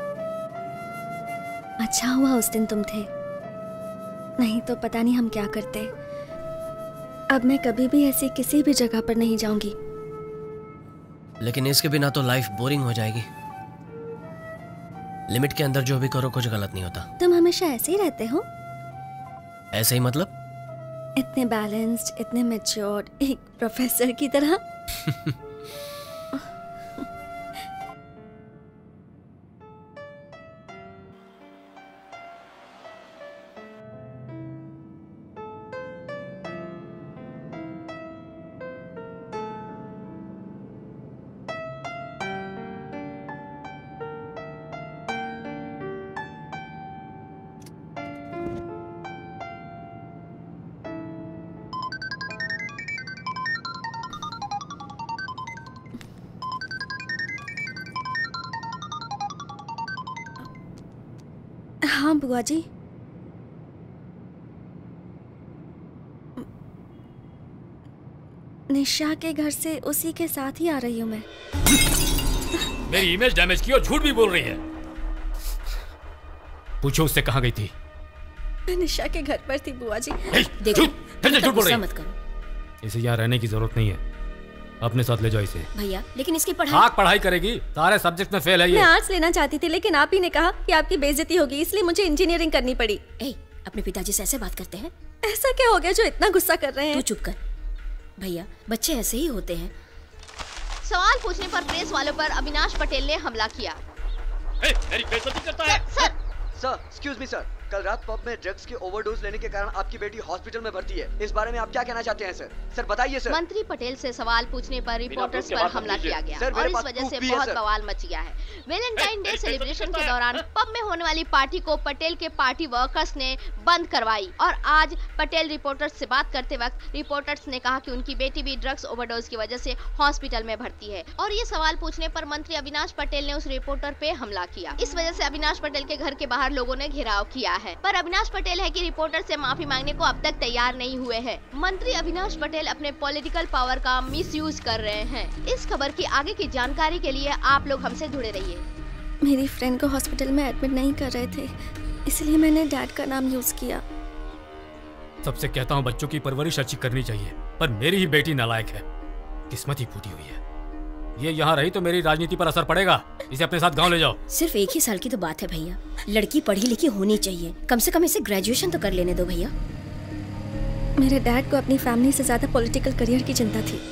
अच्छा हुआ उस दिन तुम थे, नहीं तो पता नहीं हम क्या करते। अब मैं कभी भी ऐसी किसी भी जगह पर नहीं जाऊंगी। लेकिन इसके बिना तो लाइफ बोरिंग हो जाएगी। लिमिट के अंदर जो भी करो कुछ गलत नहीं होता। तुम हमेशा ऐसे ही रहते हो? ऐसे ही मतलब? इतने बैलेंस्ड, इतने मैच्योर्ड, एक प्रोफेसर की तरह। हाँ बुआ जी। निशा के घर से उसी के साथ ही आ रही हूँ मैं। मेरी इमेज डैमेज की और झूठ भी बोल रही है। पूछो उससे कहाँ गई थी? मैं निशा के घर पर थी बुआ जी। देखो, झूठ बोल रही है। मत करो। इसे यहाँ रहने की जरूरत नहीं है, अपने साथ ले जाओ इसे। भैया लेकिन इसकी पढ़ाई। हाँ पढ़ाई करेगी, सारे सब्जेक्ट में फेल है ये। मैं आर्ट्स लेना चाहती थी लेकिन आप ही ने कहा कि आपकी बेइज्जती होगी, इसलिए मुझे इंजीनियरिंग करनी पड़ी। ए, अपने पिताजी से ऐसे बात करते हैं? ऐसा क्या हो गया जो इतना गुस्सा कर रहे हैं? तू चुप कर। भैया बच्चे ऐसे ही होते हैं। सवाल पूछने पर प्रेस वालों पर अविनाश पटेल ने हमला किया। ए, मेरी बेइज्जती करता है। Sir sir excuse me sir, कल रात पब में ड्रग्स की ओवरडोज लेने के कारण आपकी बेटी हॉस्पिटल में भर्ती है। इस बारे में आप क्या कहना चाहते हैं सर? सर बताइए सर। मंत्री पटेल से सवाल पूछने पर रिपोर्टर्स पर हमला किया गया सर, और इस वजह से बहुत बवाल मच गया है। वैलेंटाइन डे सेलिब्रेशन के दौरान पब में होने वाली पार्टी को पटेल के पार्टी वर्कर्स ने बंद करवाई और आज पटेल रिपोर्टर्स से बात करते वक्त रिपोर्टर्स ने कहा कि उनकी बेटी भी ड्रग्स ओवरडोज की वजह से हॉस्पिटल में भर्ती है और ये सवाल पूछने पर मंत्री अविनाश पटेल ने उस रिपोर्टर पे हमला किया। इस वजह से अविनाश पटेल के घर के बाहर लोगों ने घेराव किया है, पर अविनाश पटेल है कि रिपोर्टर से माफी मांगने को अब तक तैयार नहीं हुए हैं। मंत्री अविनाश पटेल अपने पॉलिटिकल पावर का मिसयूज कर रहे हैं। इस खबर की आगे की जानकारी के लिए आप लोग हमसे जुड़े रहिए। मेरी फ्रेंड को हॉस्पिटल में एडमिट नहीं कर रहे थे, इसलिए मैंने डैड का नाम यूज किया। सबसे कहता हूँ बच्चों की परवरिश अच्छी करनी चाहिए, पर मेरी ही बेटी नालायक है, किस्मत ही फूटी हुई है। ये यहाँ रही तो मेरी राजनीति पर असर पड़ेगा। इसे अपने साथ गांव ले जाओ। सिर्फ एक ही साल की तो बात है भैया, लड़की पढ़ी लिखी होनी चाहिए, कम से कम इसे ग्रेजुएशन तो कर लेने दो भैया। मेरे डैड को अपनी फैमिली से ज्यादा पॉलिटिकल करियर की चिंता थी।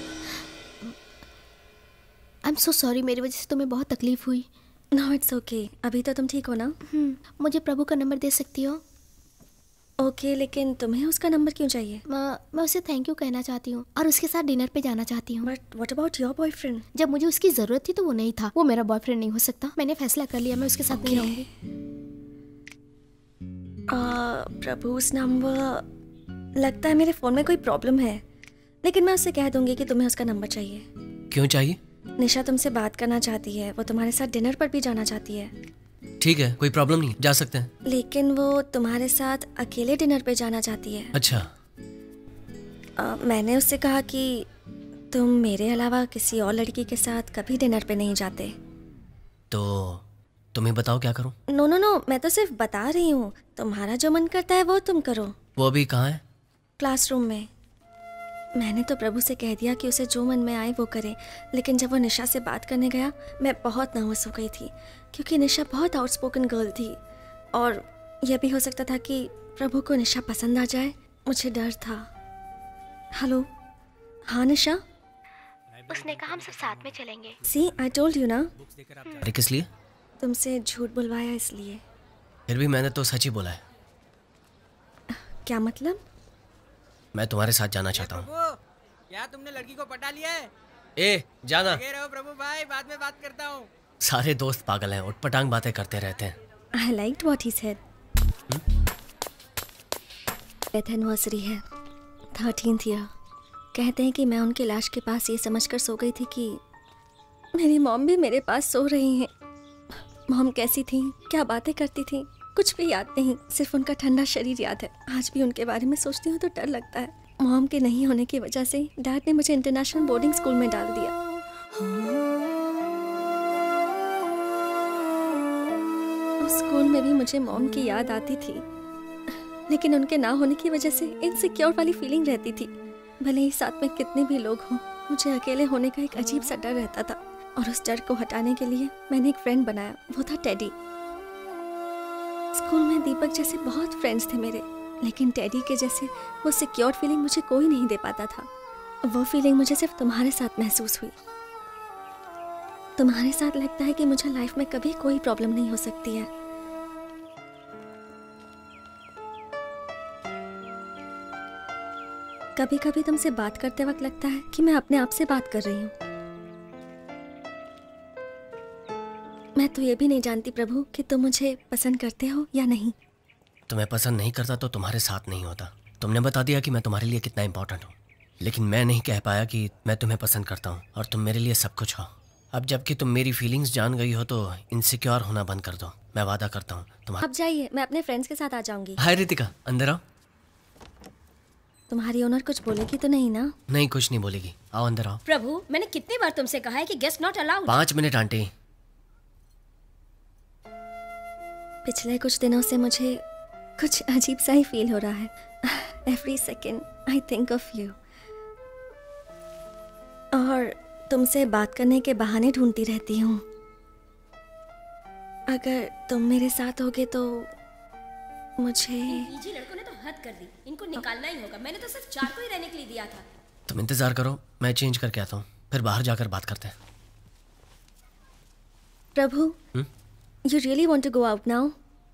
आई एम सो सॉरी, मेरी वजह से तुम्हें बहुत तकलीफ हुई। नो इट्स ओके, अभी तो तुम ठीक हो ना? मुझे प्रभु का नंबर दे सकती हो? ओके okay, लेकिन तुम्हें उसका नंबर क्यों चाहिए? मैं मैं उसे थैंक यू कहना चाहती हूँ और उसके साथ डिनर पे जाना चाहती हूँ। But what about your boyfriend? जब मुझे उसकी जरूरत थी तो वो नहीं था। वो मेरा बॉयफ्रेंड नहीं हो सकता। मैंने फैसला कर लिया, मैं उसके साथ नहीं रहूंगी। प्रभु's नंबर, लगता है मेरे फोन में कोई प्रॉब्लम है, लेकिन मैं उससे कह दूंगी कि तुम्हें उसका नंबर चाहिए। क्यों चाहिए? निशा तुमसे बात करना चाहती है, वो तुम्हारे साथ डिनर पर भी जाना चाहती है। ठीक है, कोई प्रॉब्लम नहीं, जा सकते हैं। लेकिन वो तुम्हारे साथ अकेले डिनर पे जाना चाहती है। अच्छा। आ, मैंने उससे कहा कि तुम मेरे अलावा किसी और लड़की के साथ कभी डिनर पे नहीं जाते। तो तुम्हें बताओ क्या करूं? नो नो नो, मैं तो सिर्फ बता रही हूँ, तुम्हारा जो मन करता है वो तुम करो। वो अभी कहाँ है? क्लासरूम में। मैंने तो प्रभु से कह दिया कि उसे जो मन में आए वो करे, लेकिन जब वो निशा से बात करने गया मैं बहुत नर्वस हो गई थी, क्योंकि निशा बहुत आउटस्पोकन गर्ल थी और यह भी हो सकता था कि प्रभु को निशा पसंद आ जाए। मुझे डर था। हेलो, हाँ निशा? उसने कहा हम सब साथ में चलेंगे। सी आई टोल्ड यू ना। अरे किस लिए? तुमसे झूठ बुलवाया इसलिए। फिर भी मैंने तो सच ही बोला है। क्या मतलब? मैं तुम्हारे साथ जाना चाहता हूँ। क्या तुमने लड़की को पटा लिया है? ए, जाना। लगे रहो प्रभु भाई, बाद में बात करता हूँ। सारे दोस्त पागल हैं, उठपटांग बातें करते रहते हैं। I liked what he said. Death anniversary है, थर्टीन्थ ईयर। कहते हैं कि मैं उनकी लाश के पास ये समझकर सो गई थी कि मेरी मॉम भी मेरे पास सो रही हैं। मॉम कैसी थी, क्या बातें करती थी, कुछ भी याद नहीं, सिर्फ उनका ठंडा शरीर याद है। आज भी उनके बारे में सोचती हूँ तो डर लगता है। मॉम के नहीं होने की वजह से डैड ने मुझे इंटरनेशनल बोर्डिंग स्कूल में डाल दिया। उस स्कूल में भी मुझे मॉम की याद आती थी, लेकिन उनके ना होने की वजह से इनसिक्योर वाली फीलिंग रहती थी। भले ही साथ में कितने भी लोग हों, मुझे अकेले होने का एक अजीब सा डर रहता था। और उस डर को हटाने के लिए मैंने एक फ्रेंड बनाया, वो था टेडी। स्कूल में दीपक जैसे बहुत फ्रेंड्स थे मेरे, लेकिन टेडी के जैसे वो सिक्योर फीलिंग मुझे कोई नहीं दे पाता था। वो फीलिंग मुझे सिर्फ तुम्हारे साथ महसूस हुई। तुम्हारे साथ लगता है कि मुझे लाइफ में कभी कोई प्रॉब्लम नहीं हो सकती है। कभी कभी तुमसे बात करते वक्त लगता है कि मैं अपने आप से बात कर रही हूँ। मैं तो ये भी नहीं जानती प्रभु कि तुम मुझे पसंद करते हो या नहीं। तुम्हें पसंद नहीं करता तो तुम्हारे साथ नहीं होता। तुमने बता दिया कि मैं तुम्हारे लिए कितना इंपॉर्टेंट हूँ, लेकिन मैं नहीं कह पाया कि मैं तुम्हें पसंद करता हूँ और तुम मेरे लिए सब कुछ हो। अब जबकि तुम मेरी फीलिंग्स जान गई हो तो इनसिक्योर होना बंद कर दो। मैं वादा करता हूँ तुम्हारा। अब जाइए, मैं अपने फ्रेंड्स के साथ आ जाऊंगी। हाय रितिका, अंदर आओ। तुम्हारी ओनर कुछ बोलेगी तो नहीं ना? नहीं, कुछ नहीं बोलेगी। आओ अंदर आओ। प्रभु, मैंने कितनी बार तुमसे कहा है कि गेस्ट नॉट अलाउड। पाँच मिनट आंटी। पिछले कुछ दिनों से मुझे कुछ अजीब सा ही फील हो रहा है। Every second I think of you, और तुमसे बात करने के बहाने ढूंढती रहती हूँ। अगर तुम मेरे साथ होगे तो मुझे। पीजी लड़कों ने तो हद कर दी, इनको निकालना ही होगा। मैंने तो सिर्फ चार को ही रहने के लिए दिया था। तुम इंतजार करो, मैं चेंज करके आता हूँ, फिर बाहर जाकर बात करते हैं। Prabhu, you really want to go out now?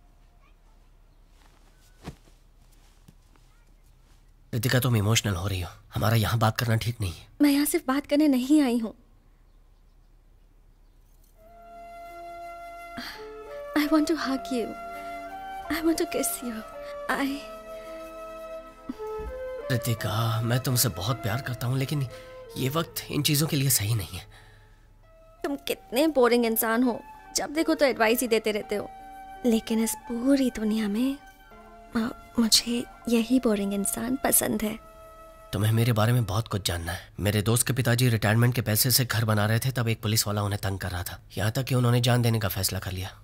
Ritika, तुम इमोशनल हो रही हो। हमारा यहाँ बात करना ठीक नहीं है। मैं यहाँ सिर्फ बात करने नहीं आई हूँ। I want to hug you. I want to kiss you. I. Ritika, मैं तुमसे बहुत प्यार करता हूँ, लेकिन ये वक्त इन चीजों के लिए सही नहीं है। तुम कितने बोरिंग इंसान हो, जब देखो तो एडवाइस ही देते रहते हो। लेकिन इस पूरी दुनिया में आ, मुझे यही बोरिंग इंसान पसंद है। तुम्हें मेरे बारे में बहुत कुछ जानना है। मेरे दोस्त के पिताजी रिटायरमेंट के पैसे से घर बना रहे थे, तब एक पुलिस वाला उन्हें तंग कर रहा था, यहाँ तक कि उन्होंने जान देने का फैसला कर लिया।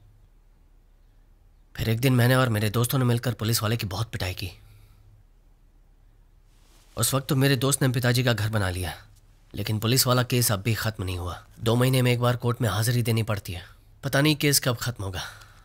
फिर एक दिन मैंने और मेरे दोस्तों ने मिलकर पुलिस वाले की बहुत पिटाई की। उस वक्त तो मेरे दोस्त ने पिताजी का घर बना लिया, लेकिन पुलिस वाला केस अब भी खत्म नहीं हुआ। दो महीने में एक बार कोर्ट में हाजिरी देनी पड़ती है। पता नहीं केस कब खत्म होगा।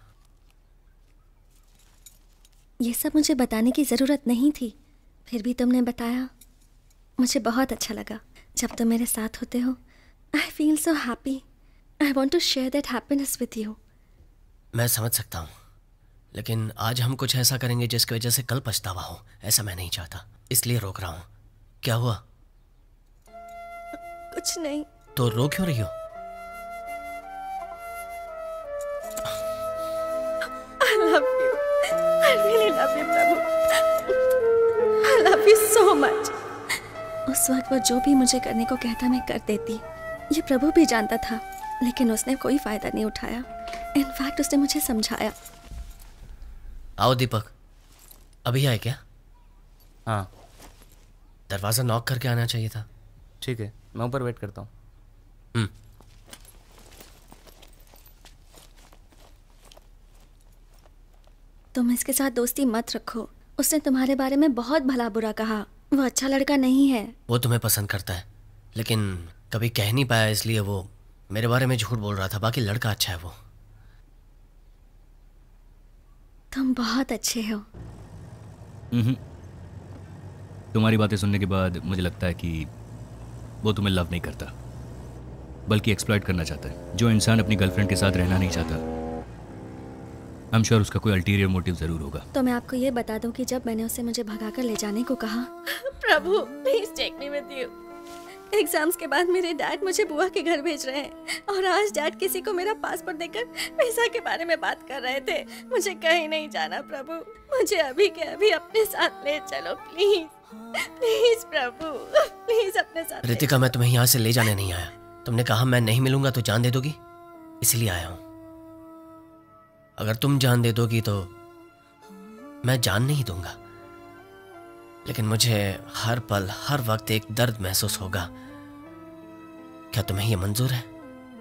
ये सब मुझे बताने की जरूरत नहीं थी, फिर भी तुमने बताया। मुझे बहुत अच्छा लगा। जब तुम मेरे साथ होते हो, I feel so happy. I want to share that happiness with you. मैं समझ सकता हूँ, लेकिन आज हम कुछ ऐसा करेंगे जिसकी वजह से कल पछतावा हो। ऐसा मैं नहीं चाहता, इसलिए रोक रहा हूँ। क्या हुआ? कुछ नहीं। तो रो क्यों रही हो? I love you. I really love you, Prabhu. I love you so much. उस वक्त वो जो भी मुझे करने को कहता मैं कर देती। ये प्रभु भी जानता था, लेकिन उसने कोई फायदा नहीं उठाया। इनफैक्ट उसने मुझे समझाया। आओ दीपक, अभी आए क्या? हाँ। दरवाजा नॉक करके आना चाहिए था। ठीक है, मैं ऊपर वेट करता हूँ। हम्म। तुम इसके साथ दोस्ती मत रखो। उसने तुम्हारे बारे में बहुत भला बुरा कहा। वो अच्छा लड़का नहीं है। वो तुम्हें पसंद करता है, लेकिन कभी कह नहीं पाया, इसलिए वो मेरे बारे में झूठ बोल रहा था। बाकी लड़का अच्छा है वो। तुम बहुत अच्छे हो। हम्म। तुम्हारी बातें सुनने के बाद मुझे लगता है कि वो तुम्हें लव नहीं करता, बल्कि एक्सप्लॉइट करना चाहता है। जो इंसान अपनी गर्लफ्रेंड के साथ रहना नहीं चाहता, आई एम श्योर उसका कोई अल्टीरियर मोटिव जरूर होगा। तो मैं आपको ये बता दूं कि जब मैंने उसे मुझे भगाकर ले जाने को कहा, Prabhu please take me with you, exams के बाद मेरे डैड मुझे बुआ के घर भेज रहे हैं और आज डैड किसी को मेरा पासपोर्ट देकर वीजा के बारे में बात कर रहे थे। मुझे कहीं नहीं जाना प्रभु, मुझे अभी के अभी अपने साथ ले चलो प्लीज, प्लीज प्रभु, प्लीज अपने साथ। रितिका, मैं तुम्हें यहाँ से ले जाने नहीं आया। तुमने कहा मैं नहीं मिलूंगा तो जान दे दोगी, इसलिए आया हूँ। अगर तुम जान दे दोगी तो मैं जान नहीं दूंगा, लेकिन मुझे हर पल हर वक्त एक दर्द महसूस होगा। क्या तुम्हें यह मंजूर है?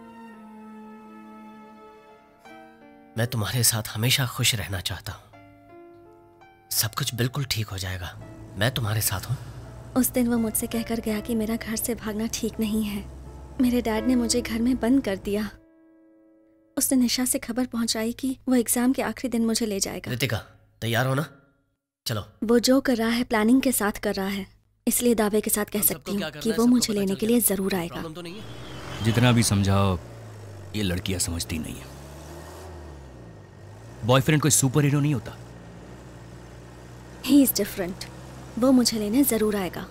मैं तुम्हारे साथ हमेशा खुश रहना चाहता हूं। सब कुछ बिल्कुल ठीक हो जाएगा, मैं तुम्हारे साथ हूं। उस दिन वो मुझसे कहकर गया कि मेरा घर से भागना ठीक नहीं है। मेरे डैड ने मुझे घर में बंद कर दिया। उसने निशा से खबर पहुंचाई कि वो एग्जाम के आखिरी दिन मुझे ले जाएगा। रितिका, तैयार हो ना? चलो। वो जो कर रहा है प्लानिंग के साथ कर रहा है, इसलिए दावे के साथ कह सकती हूँ कि वो मुझे लेने के लिए जरूर आएगा। तो नहीं है? जितना भी समझाओ ये लड़कियां समझती नहीं है। बॉयफ्रेंड कोई सुपर हीरो नहीं होता। He is different. वो मुझे लेने जरूर आएगा।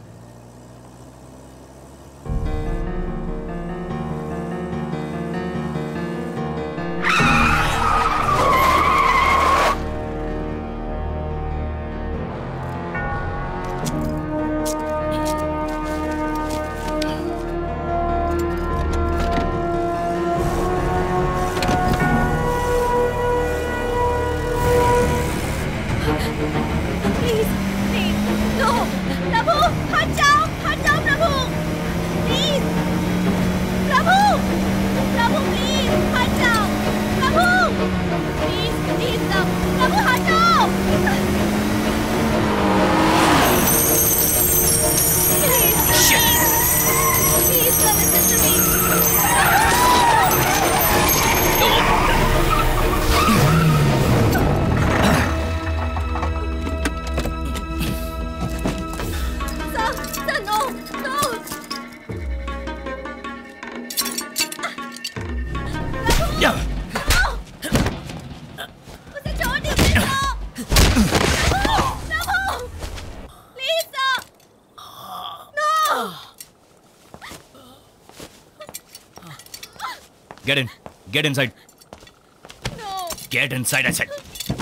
Get in. Get inside. No. Get inside, I said.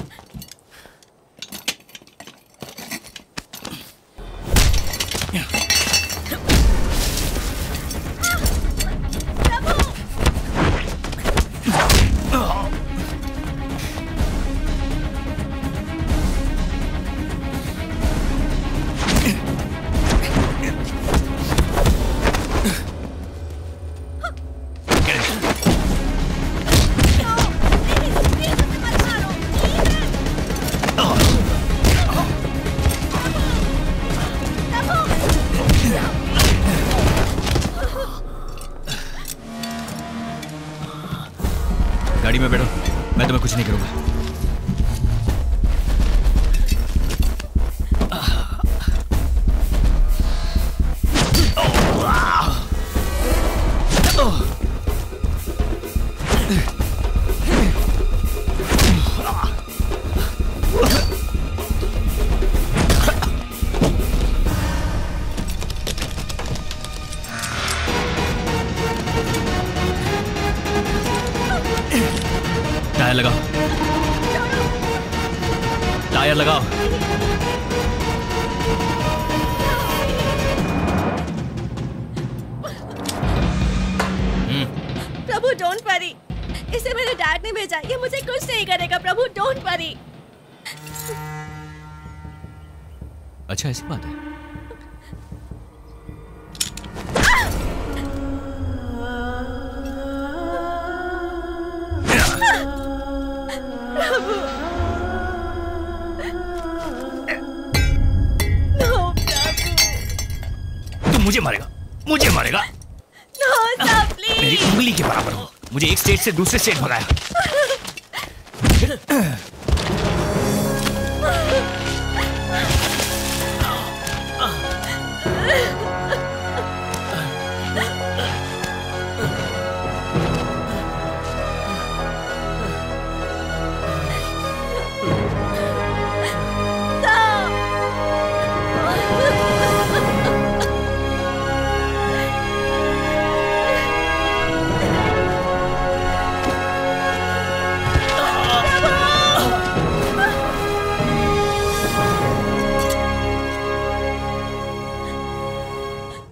गाड़ी में बैठो, मैं तुम्हें कुछ नहीं करूंगा। टायर लगाओ, टायर लगाओ। प्रभु डोंट वरी, इसे मेरे डैड ने भेजा, ये मुझे कुछ नहीं करेगा। Prabhu don't worry. अच्छा ऐसी बात है। मुझे मारेगा, मुझे मारेगा। no, sir, please. मेरी उंगली के बराबर हो। मुझे एक स्टेट से दूसरे स्टेट भगाया।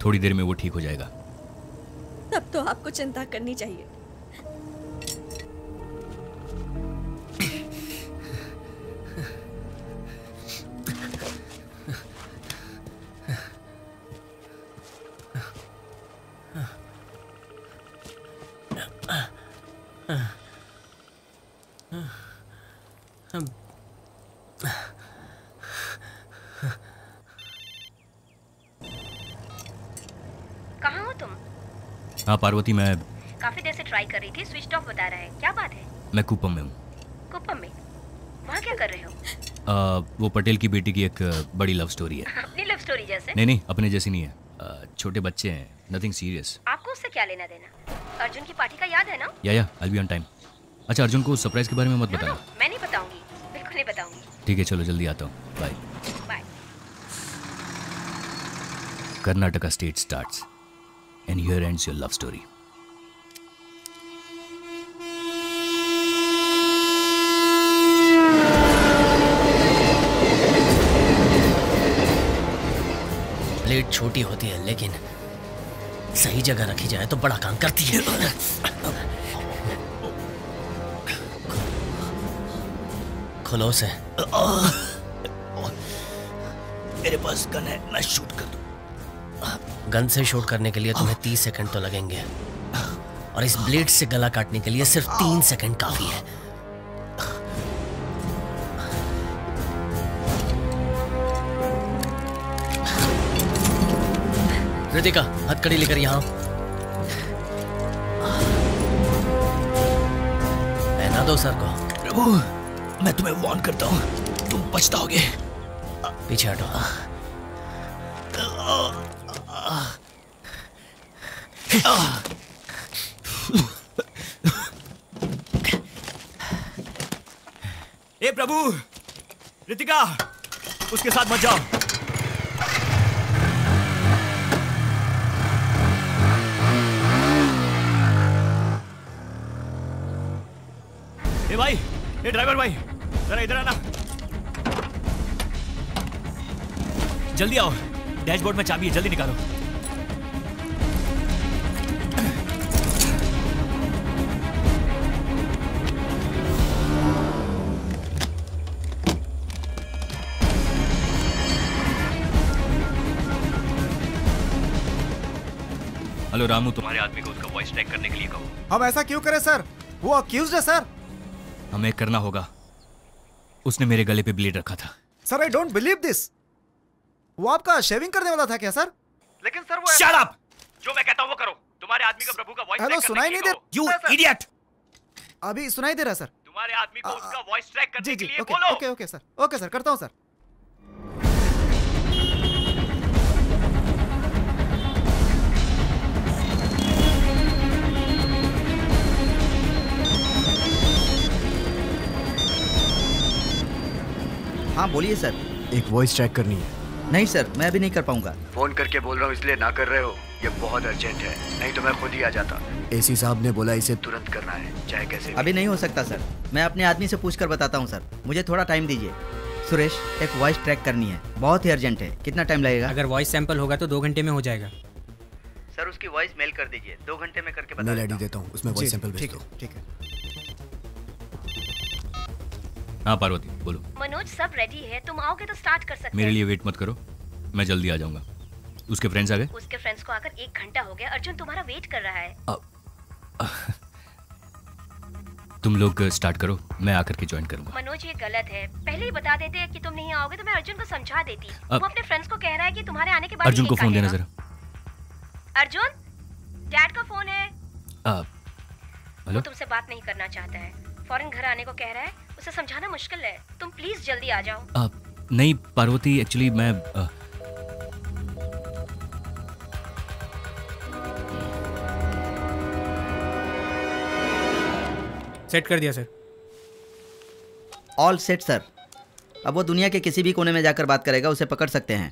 थोड़ी देर में वो ठीक हो जाएगा। तब तो आपको चिंता करनी चाहिए। कहाँ हो तुम? हाँ पार्वती, मैं काफी देर से ट्राई कर रही थी, स्विच ऑफ बता रहा है। क्या बात है? मैं कुप्पम में हूँ। कुप्पम में? वहाँ क्या कर रहे हो? आ, वो पटेल की बेटी की एक बड़ी लव स्टोरी है। अपनी लव स्टोरी जैसे? नहीं नहीं, अपने जैसी नहीं है। आ, छोटे बच्चे हैं, नथिंग सीरियस। आपको उससे क्या लेना देना? अर्जुन की पार्टी का याद है ना? या या आई बी ऑन टाइम। अच्छा, अर्जुन को सरप्राइज के बारे में मत बताना। मैं नहीं बताऊंगी, बिल्कुल नहीं बताऊंगी। ठीक है, चलो जल्दी आता हूँ। Bye bye. Karnataka state starts and here ends your love story. Plate छोटी होती है लेकिन सही जगह रखी जाए तो बड़ा काम करती है। खुलो से। मेरे पास गन है, मैं शूट कर दूं। गन से शूट करने के लिए तुम्हें तीस सेकंड तो लगेंगे और इस ब्लेड से गला काटने के लिए सिर्फ तीन सेकंड काफी है। रितिका, हथकड़ी लेकर यहाँ। पहना दो सर को। प्रभु, मैं तुम्हें वार्न करता हूँ, तुम पछताओगे। पीछे हटो। ए प्रभु, रितिका, उसके साथ मत जाओ। ए भाई, ए ड्राइवर भाई, जरा इधर आना। जल्दी आओ, डैशबोर्ड में चाबी है, जल्दी निकालो। हेलो रामू, तुम्हारे आदमी को उसका वॉइस ट्रैक करने के लिए कहो। हम ऐसा क्यों करें सर? वो अक्यूज्ड है सर। हमें करना होगा। उसने मेरे गले पे ब्लेड रखा था। Sir I don't believe this. वो आपका शेविंग करने वाला था क्या सर? लेकिन सर वो शट अप! जो मैं कहता हूँ वो करो। तुम्हारे आदमी का प्रभु का वॉइस हेलो, ट्रैक सुनाई करने नहीं के दे। लिए कहो। You idiot! अभी सुनाई दे रहा सर। तुम्हारे आदमी को उसका वॉइस ट्रैक करने जी के जी लिए ओके बोलो। Okay okay sir, okay sir, करता हूँ सर। हाँ बोलिए सर। एक वॉइस ट्रैक करनी है। नहीं सर, मैं अभी नहीं कर पाऊंगा। फोन करके बोल रहा हूँ इसलिए ना कर रहे हो? ये बहुत अर्जेंट है, नहीं तो मैं खुद ही आ जाता। एसी साहब ने बोला इसे तुरंत करना है, चाहे कैसे भी। अभी नहीं हो सकता सर, मैं अपने आदमी से पूछ कर बताता हूँ सर। मुझे थोड़ा टाइम दीजिए। सुरेश, एक वॉइस ट्रैक करनी है, बहुत ही अर्जेंट है। कितना टाइम लगेगा? अगर वॉइस सैंपल होगा तो दो घंटे में हो जाएगा। सर उसकी वॉइस मेल कर दीजिए, दो घंटे में करके बता मेल आईडी देता हूँ, उसमें वॉइस सैंपल भेज दो। ठीक है। हाँ पार्वती, बोलो। मनोज, सब रेडी है, तुम आओगे तो स्टार्ट कर सकते हैं। मेरे लिए वेट मत करो, मैं जल्दी आ जाऊंगा। उसके फ्रेंड्स आ गए? उसके फ्रेंड्स को आकर एक घंटा हो गया। अर्जुन तुम्हारा वेट कर रहा है। आ, आ, तुम लोग स्टार्ट करो, मैं आकर के ज्वाइन करूंगा। मनोज, ये गलत है। पहले ही बता देते कि तुम नहीं आओगे तो मैं अर्जुन को समझा देती। अब, वो अपने फ्रेंड्स को कह रहा है कि तुम्हारे आने के बाद अर्जुन को फोन देना जरा। अर्जुन, डैड का फोन है। हेलो? वो तुमसे बात नहीं करना चाहता है, फौरन घर आने को कह रहा है। उसे समझाना मुश्किल है, तुम प्लीज जल्दी आ जाओ। आ, नहीं पार्वती, एक्चुअली मैं आ, सेट कर दिया सर। All set sir. अब वो दुनिया के किसी भी कोने में जाकर बात करेगा, उसे पकड़ सकते हैं।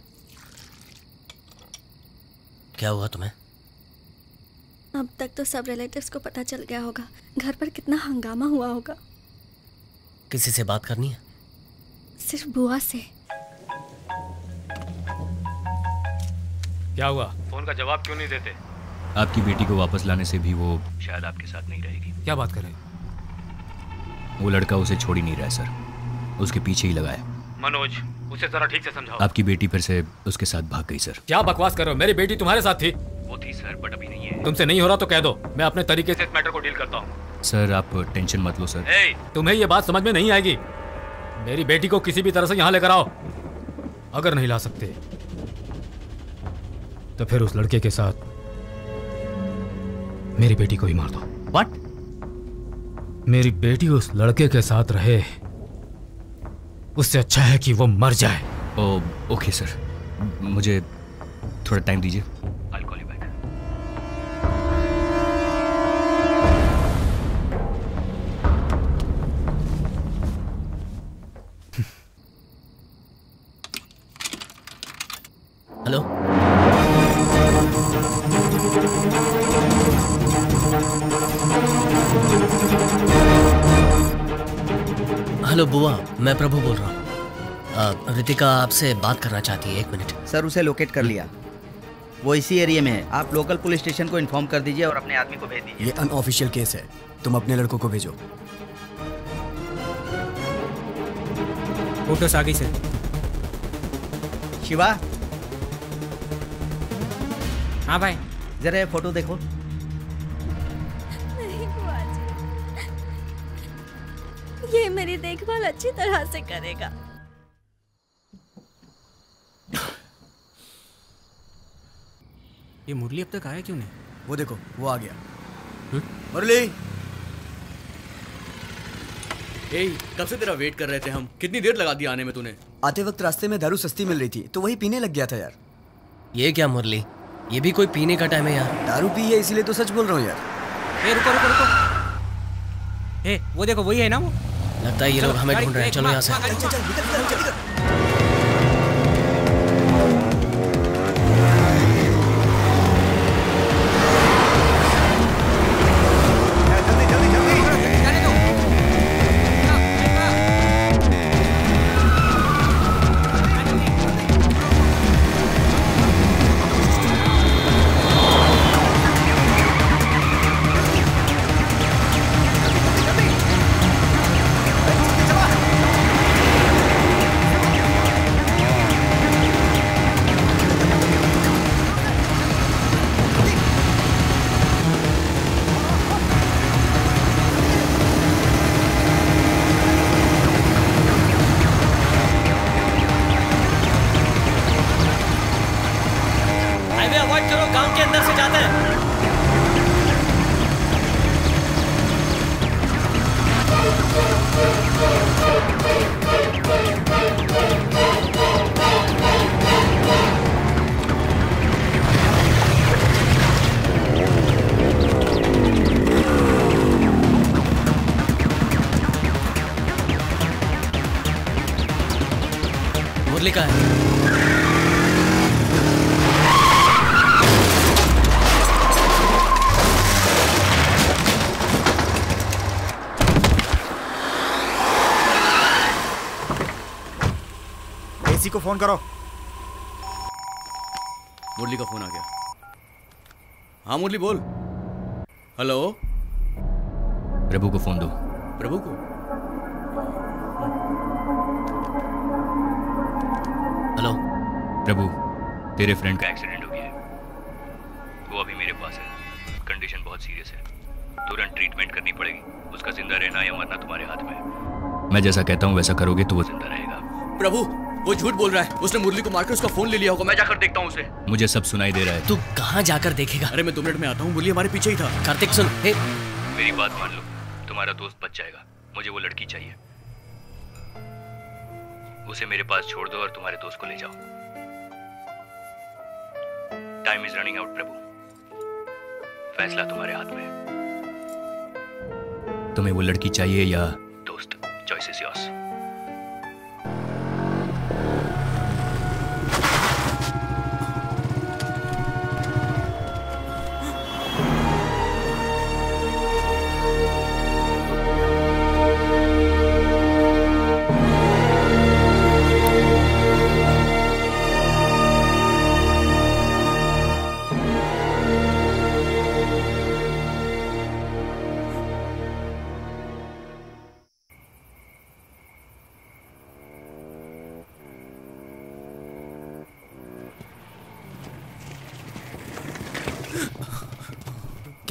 क्या हुआ तुम्हें? अब तक तो सब रिलेटिव्स को पता चल गया होगा। घर पर कितना हंगामा हुआ होगा। किसी से बात करनी है? सिर्फ बुआ से। क्या हुआ? फोन का जवाब क्यों नहीं देते? आपकी बेटी को वापस लाने से भी वो शायद आपके साथ नहीं रहेगी। क्या बात करें? वो लड़का उसे छोड़ ही नहीं रहा है सर, उसके पीछे ही लगा है। मनोज, उसे जरा ठीक से समझाओ। आपकी बेटी फिर से उसके साथ भाग गई सर। क्या बकवास कर रहे हो? मेरी बेटी तुम्हारे साथ थी। वो थी सर, बट अभी नहीं है। तुमसे नहीं हो रहा तो कह दो, मैं अपने तरीके से इस मैटर को डील करता हूँ। सर आप टेंशन मत लो सर। ए, तुम्हें ये बात समझ में नहीं आएगी। मेरी बेटी को किसी भी तरह से यहाँ लेकर आओ। अगर नहीं ला सकते तो फिर उस लड़के के साथ मेरी बेटी को ही मार दो। व्हाट? मेरी बेटी उस लड़के के साथ रहे, उससे अच्छा है कि वो मर जाए। ओ, ओके सर, मुझे थोड़ा टाइम दीजिए। I'll call you back. Hello, hello बुआ, मैं प्रभु बोल रहा हूँ। रितिका आपसे बात करना चाहती है, एक मिनट। सर उसे लोकेट कर लिया, वो इसी एरिया में है। आप लोकल पुलिस स्टेशन को इन्फॉर्म कर दीजिए और अपने आदमी को भेज दीजिए। ये अनऑफिशियल केस है, तुम अपने लड़कों को भेजो। फोटोस आ गई सर। शिवा। हाँ भाई, जरा ये फोटो देखो। नहीं बुआ जी, ये मेरी देखभाल अच्छी तरह से करेगा। ये मुरली अब तक आया क्यों नहीं? वो देखो, वो आ गया। मुरली, ए, कब से तेरा वेट कर रहे थे हम। कितनी देर लगा दी आने में तूने? आते वक्त रास्ते में दारू सस्ती मिल रही थी तो वही पीने लग गया था यार। ये क्या मुरली, ये भी कोई पीने का टाइम है यार? दारू पी है इसीलिए तो सच बोल रहा हूँ यार। ए, रुको रुको रुको। ए, वो देखो वही है ना वो। लगता है ये लोग हमें ढूंढ रहे हैं। चलो यहाँ से। चल चल भीतर चल चल। मुरली का है। एसी को फोन करो। मुरली का फोन आ गया। हाँ मुरली बोल। हेलो। प्रभु को फोन दो। प्रभु को? हेलो। प्रभु, तेरे फ्रेंड का एक्सीडेंट हो गया है। वो अभी मेरे पास है। कंडीशन बहुत सीरियस है, तुरंत ट्रीटमेंट करनी पड़ेगी। उसका जिंदा रहना या मरना तुम्हारे हाथ में है। मैं जैसा कहता हूँ वैसा करोगे तो वो जिंदा रहेगा। प्रभु, वो झूठ बोल रहा है। उसने मुरली को मारकर उसका फोन ले लिया होगा। मैं जाकर देखता हूँ उसे। मुझे सब सुनाई दे रहा है। तू कहाँ जाकर देखेगा? अरे मैं दो मिनट में आता हूँ। मुरली हमारे पीछे ही था। कार्तिक सुन। हे। मेरी बात मान लो, तुम्हारा दोस्त बच जाएगा। मुझे वो लड़की चाहिए। उसे मेरे पास छोड़ दो और तुम्हारे दोस्त को ले जाओ। Time is running out Prabhu. फैसला तुम्हारे हाथ में है। तुम्हें वो लड़की चाहिए या दोस्त? Choice is yours.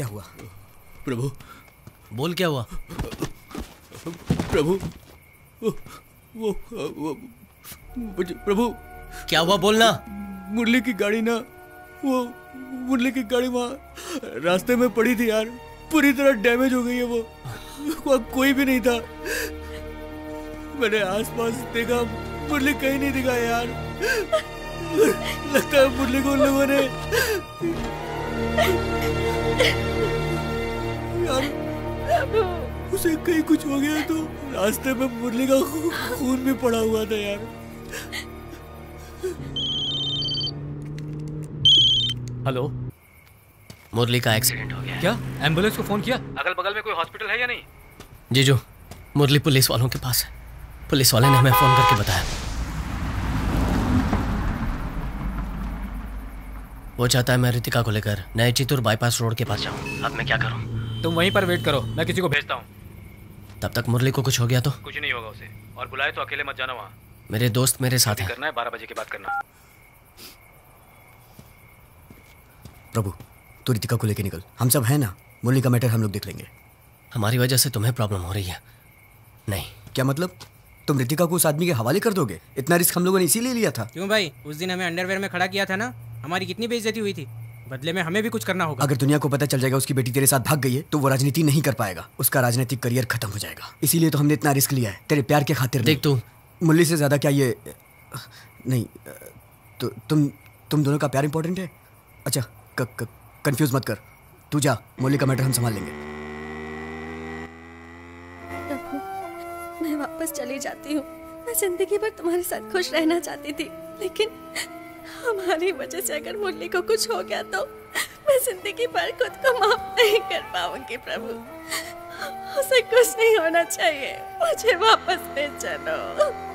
क्या हुआ? प्रभु बोल क्या हुआ? प्रभु वो वो, वो प्रभु क्या हुआ बोलना। मुरली की गाड़ी ना, वो मुरली की गाड़ी वहाँ रास्ते में पड़ी थी यार, पूरी तरह डैमेज हो गई है वो, वहाँ कोई भी नहीं था। मैंने आसपास देखा, मुरली कहीं नहीं दिखा यार। लगता है मुरली को उन लोगों ने यार, उसे कहीं कुछ हो गया तो रास्ते में मुरली का खून भी पड़ा हुआ था यार। हेलो, मुरली का एक्सीडेंट हो गया। क्या एम्बुलेंस को फोन किया? अगल बगल में कोई हॉस्पिटल है या नहीं? जीजू, मुरली पुलिस वालों के पास है। पुलिस वाले ने हमें फोन करके बताया। वो चाहता है मैं रितिका को लेकर नए चित्तूर बाईपास रोड के पास जाऊं। अब मैं क्या करूं? तुम वहीं पर वेट करो, मैं किसी को भेजता हूँ। तब तक मुरली को कुछ हो गया तो? कुछ नहीं होगा उसे, और बुलाए तो अकेले मत जाना वहाँ। मेरे दोस्त मेरे साथ हैं। करना है बारह बजे के बाद करना। प्रभु, तू रितिका को लेके निकल, हम सब हैं ना। मुरली का मैटर हम लोग देख लेंगे। हमारी वजह से तुम्हें प्रॉब्लम हो रही है? नहीं। क्या मतलब? तुम रितिका को उस आदमी के हवाले कर दोगे? इतना रिस्क हम लोगों ने इसीलिए लिया था। क्यों भाई, उस दिन हमें अंडरवेयर में खड़ा किया था ना, हमारी कितनी बेइज्जती हुई थी। बदले में हमें भी कुछ करना होगा। अगर दुनिया को पता चल जाएगा उसकी बेटी तेरे साथ भाग गई है तो वो राजनीति नहीं कर पाएगा, उसका राजनीतिक करियर खत्म हो जाएगा। इसीलिए तो हमने इतना रिस्क लिया है, तेरे प्यार के खातिर। देख तू, मुरली से ज्यादा क्या ये नहीं, तो तुम तुम दोनों का प्यार इंपॉर्टेंट है। अच्छा, कंफ्यूज मत कर, तू जा, मुरली का मैटर हम संभाल लेंगे। प्रभु, मैं वापस चली जाती हूँ। मैं जिंदगी भर तुम्हारे साथ खुश रहना चाहती थी, लेकिन हमारी वजह से अगर मुरली को कुछ हो गया तो मैं जिंदगी भर खुद को माफ नहीं कर पाऊंगी। प्रभु, उसे कुछ नहीं होना चाहिए, मुझे वापस ले चलो।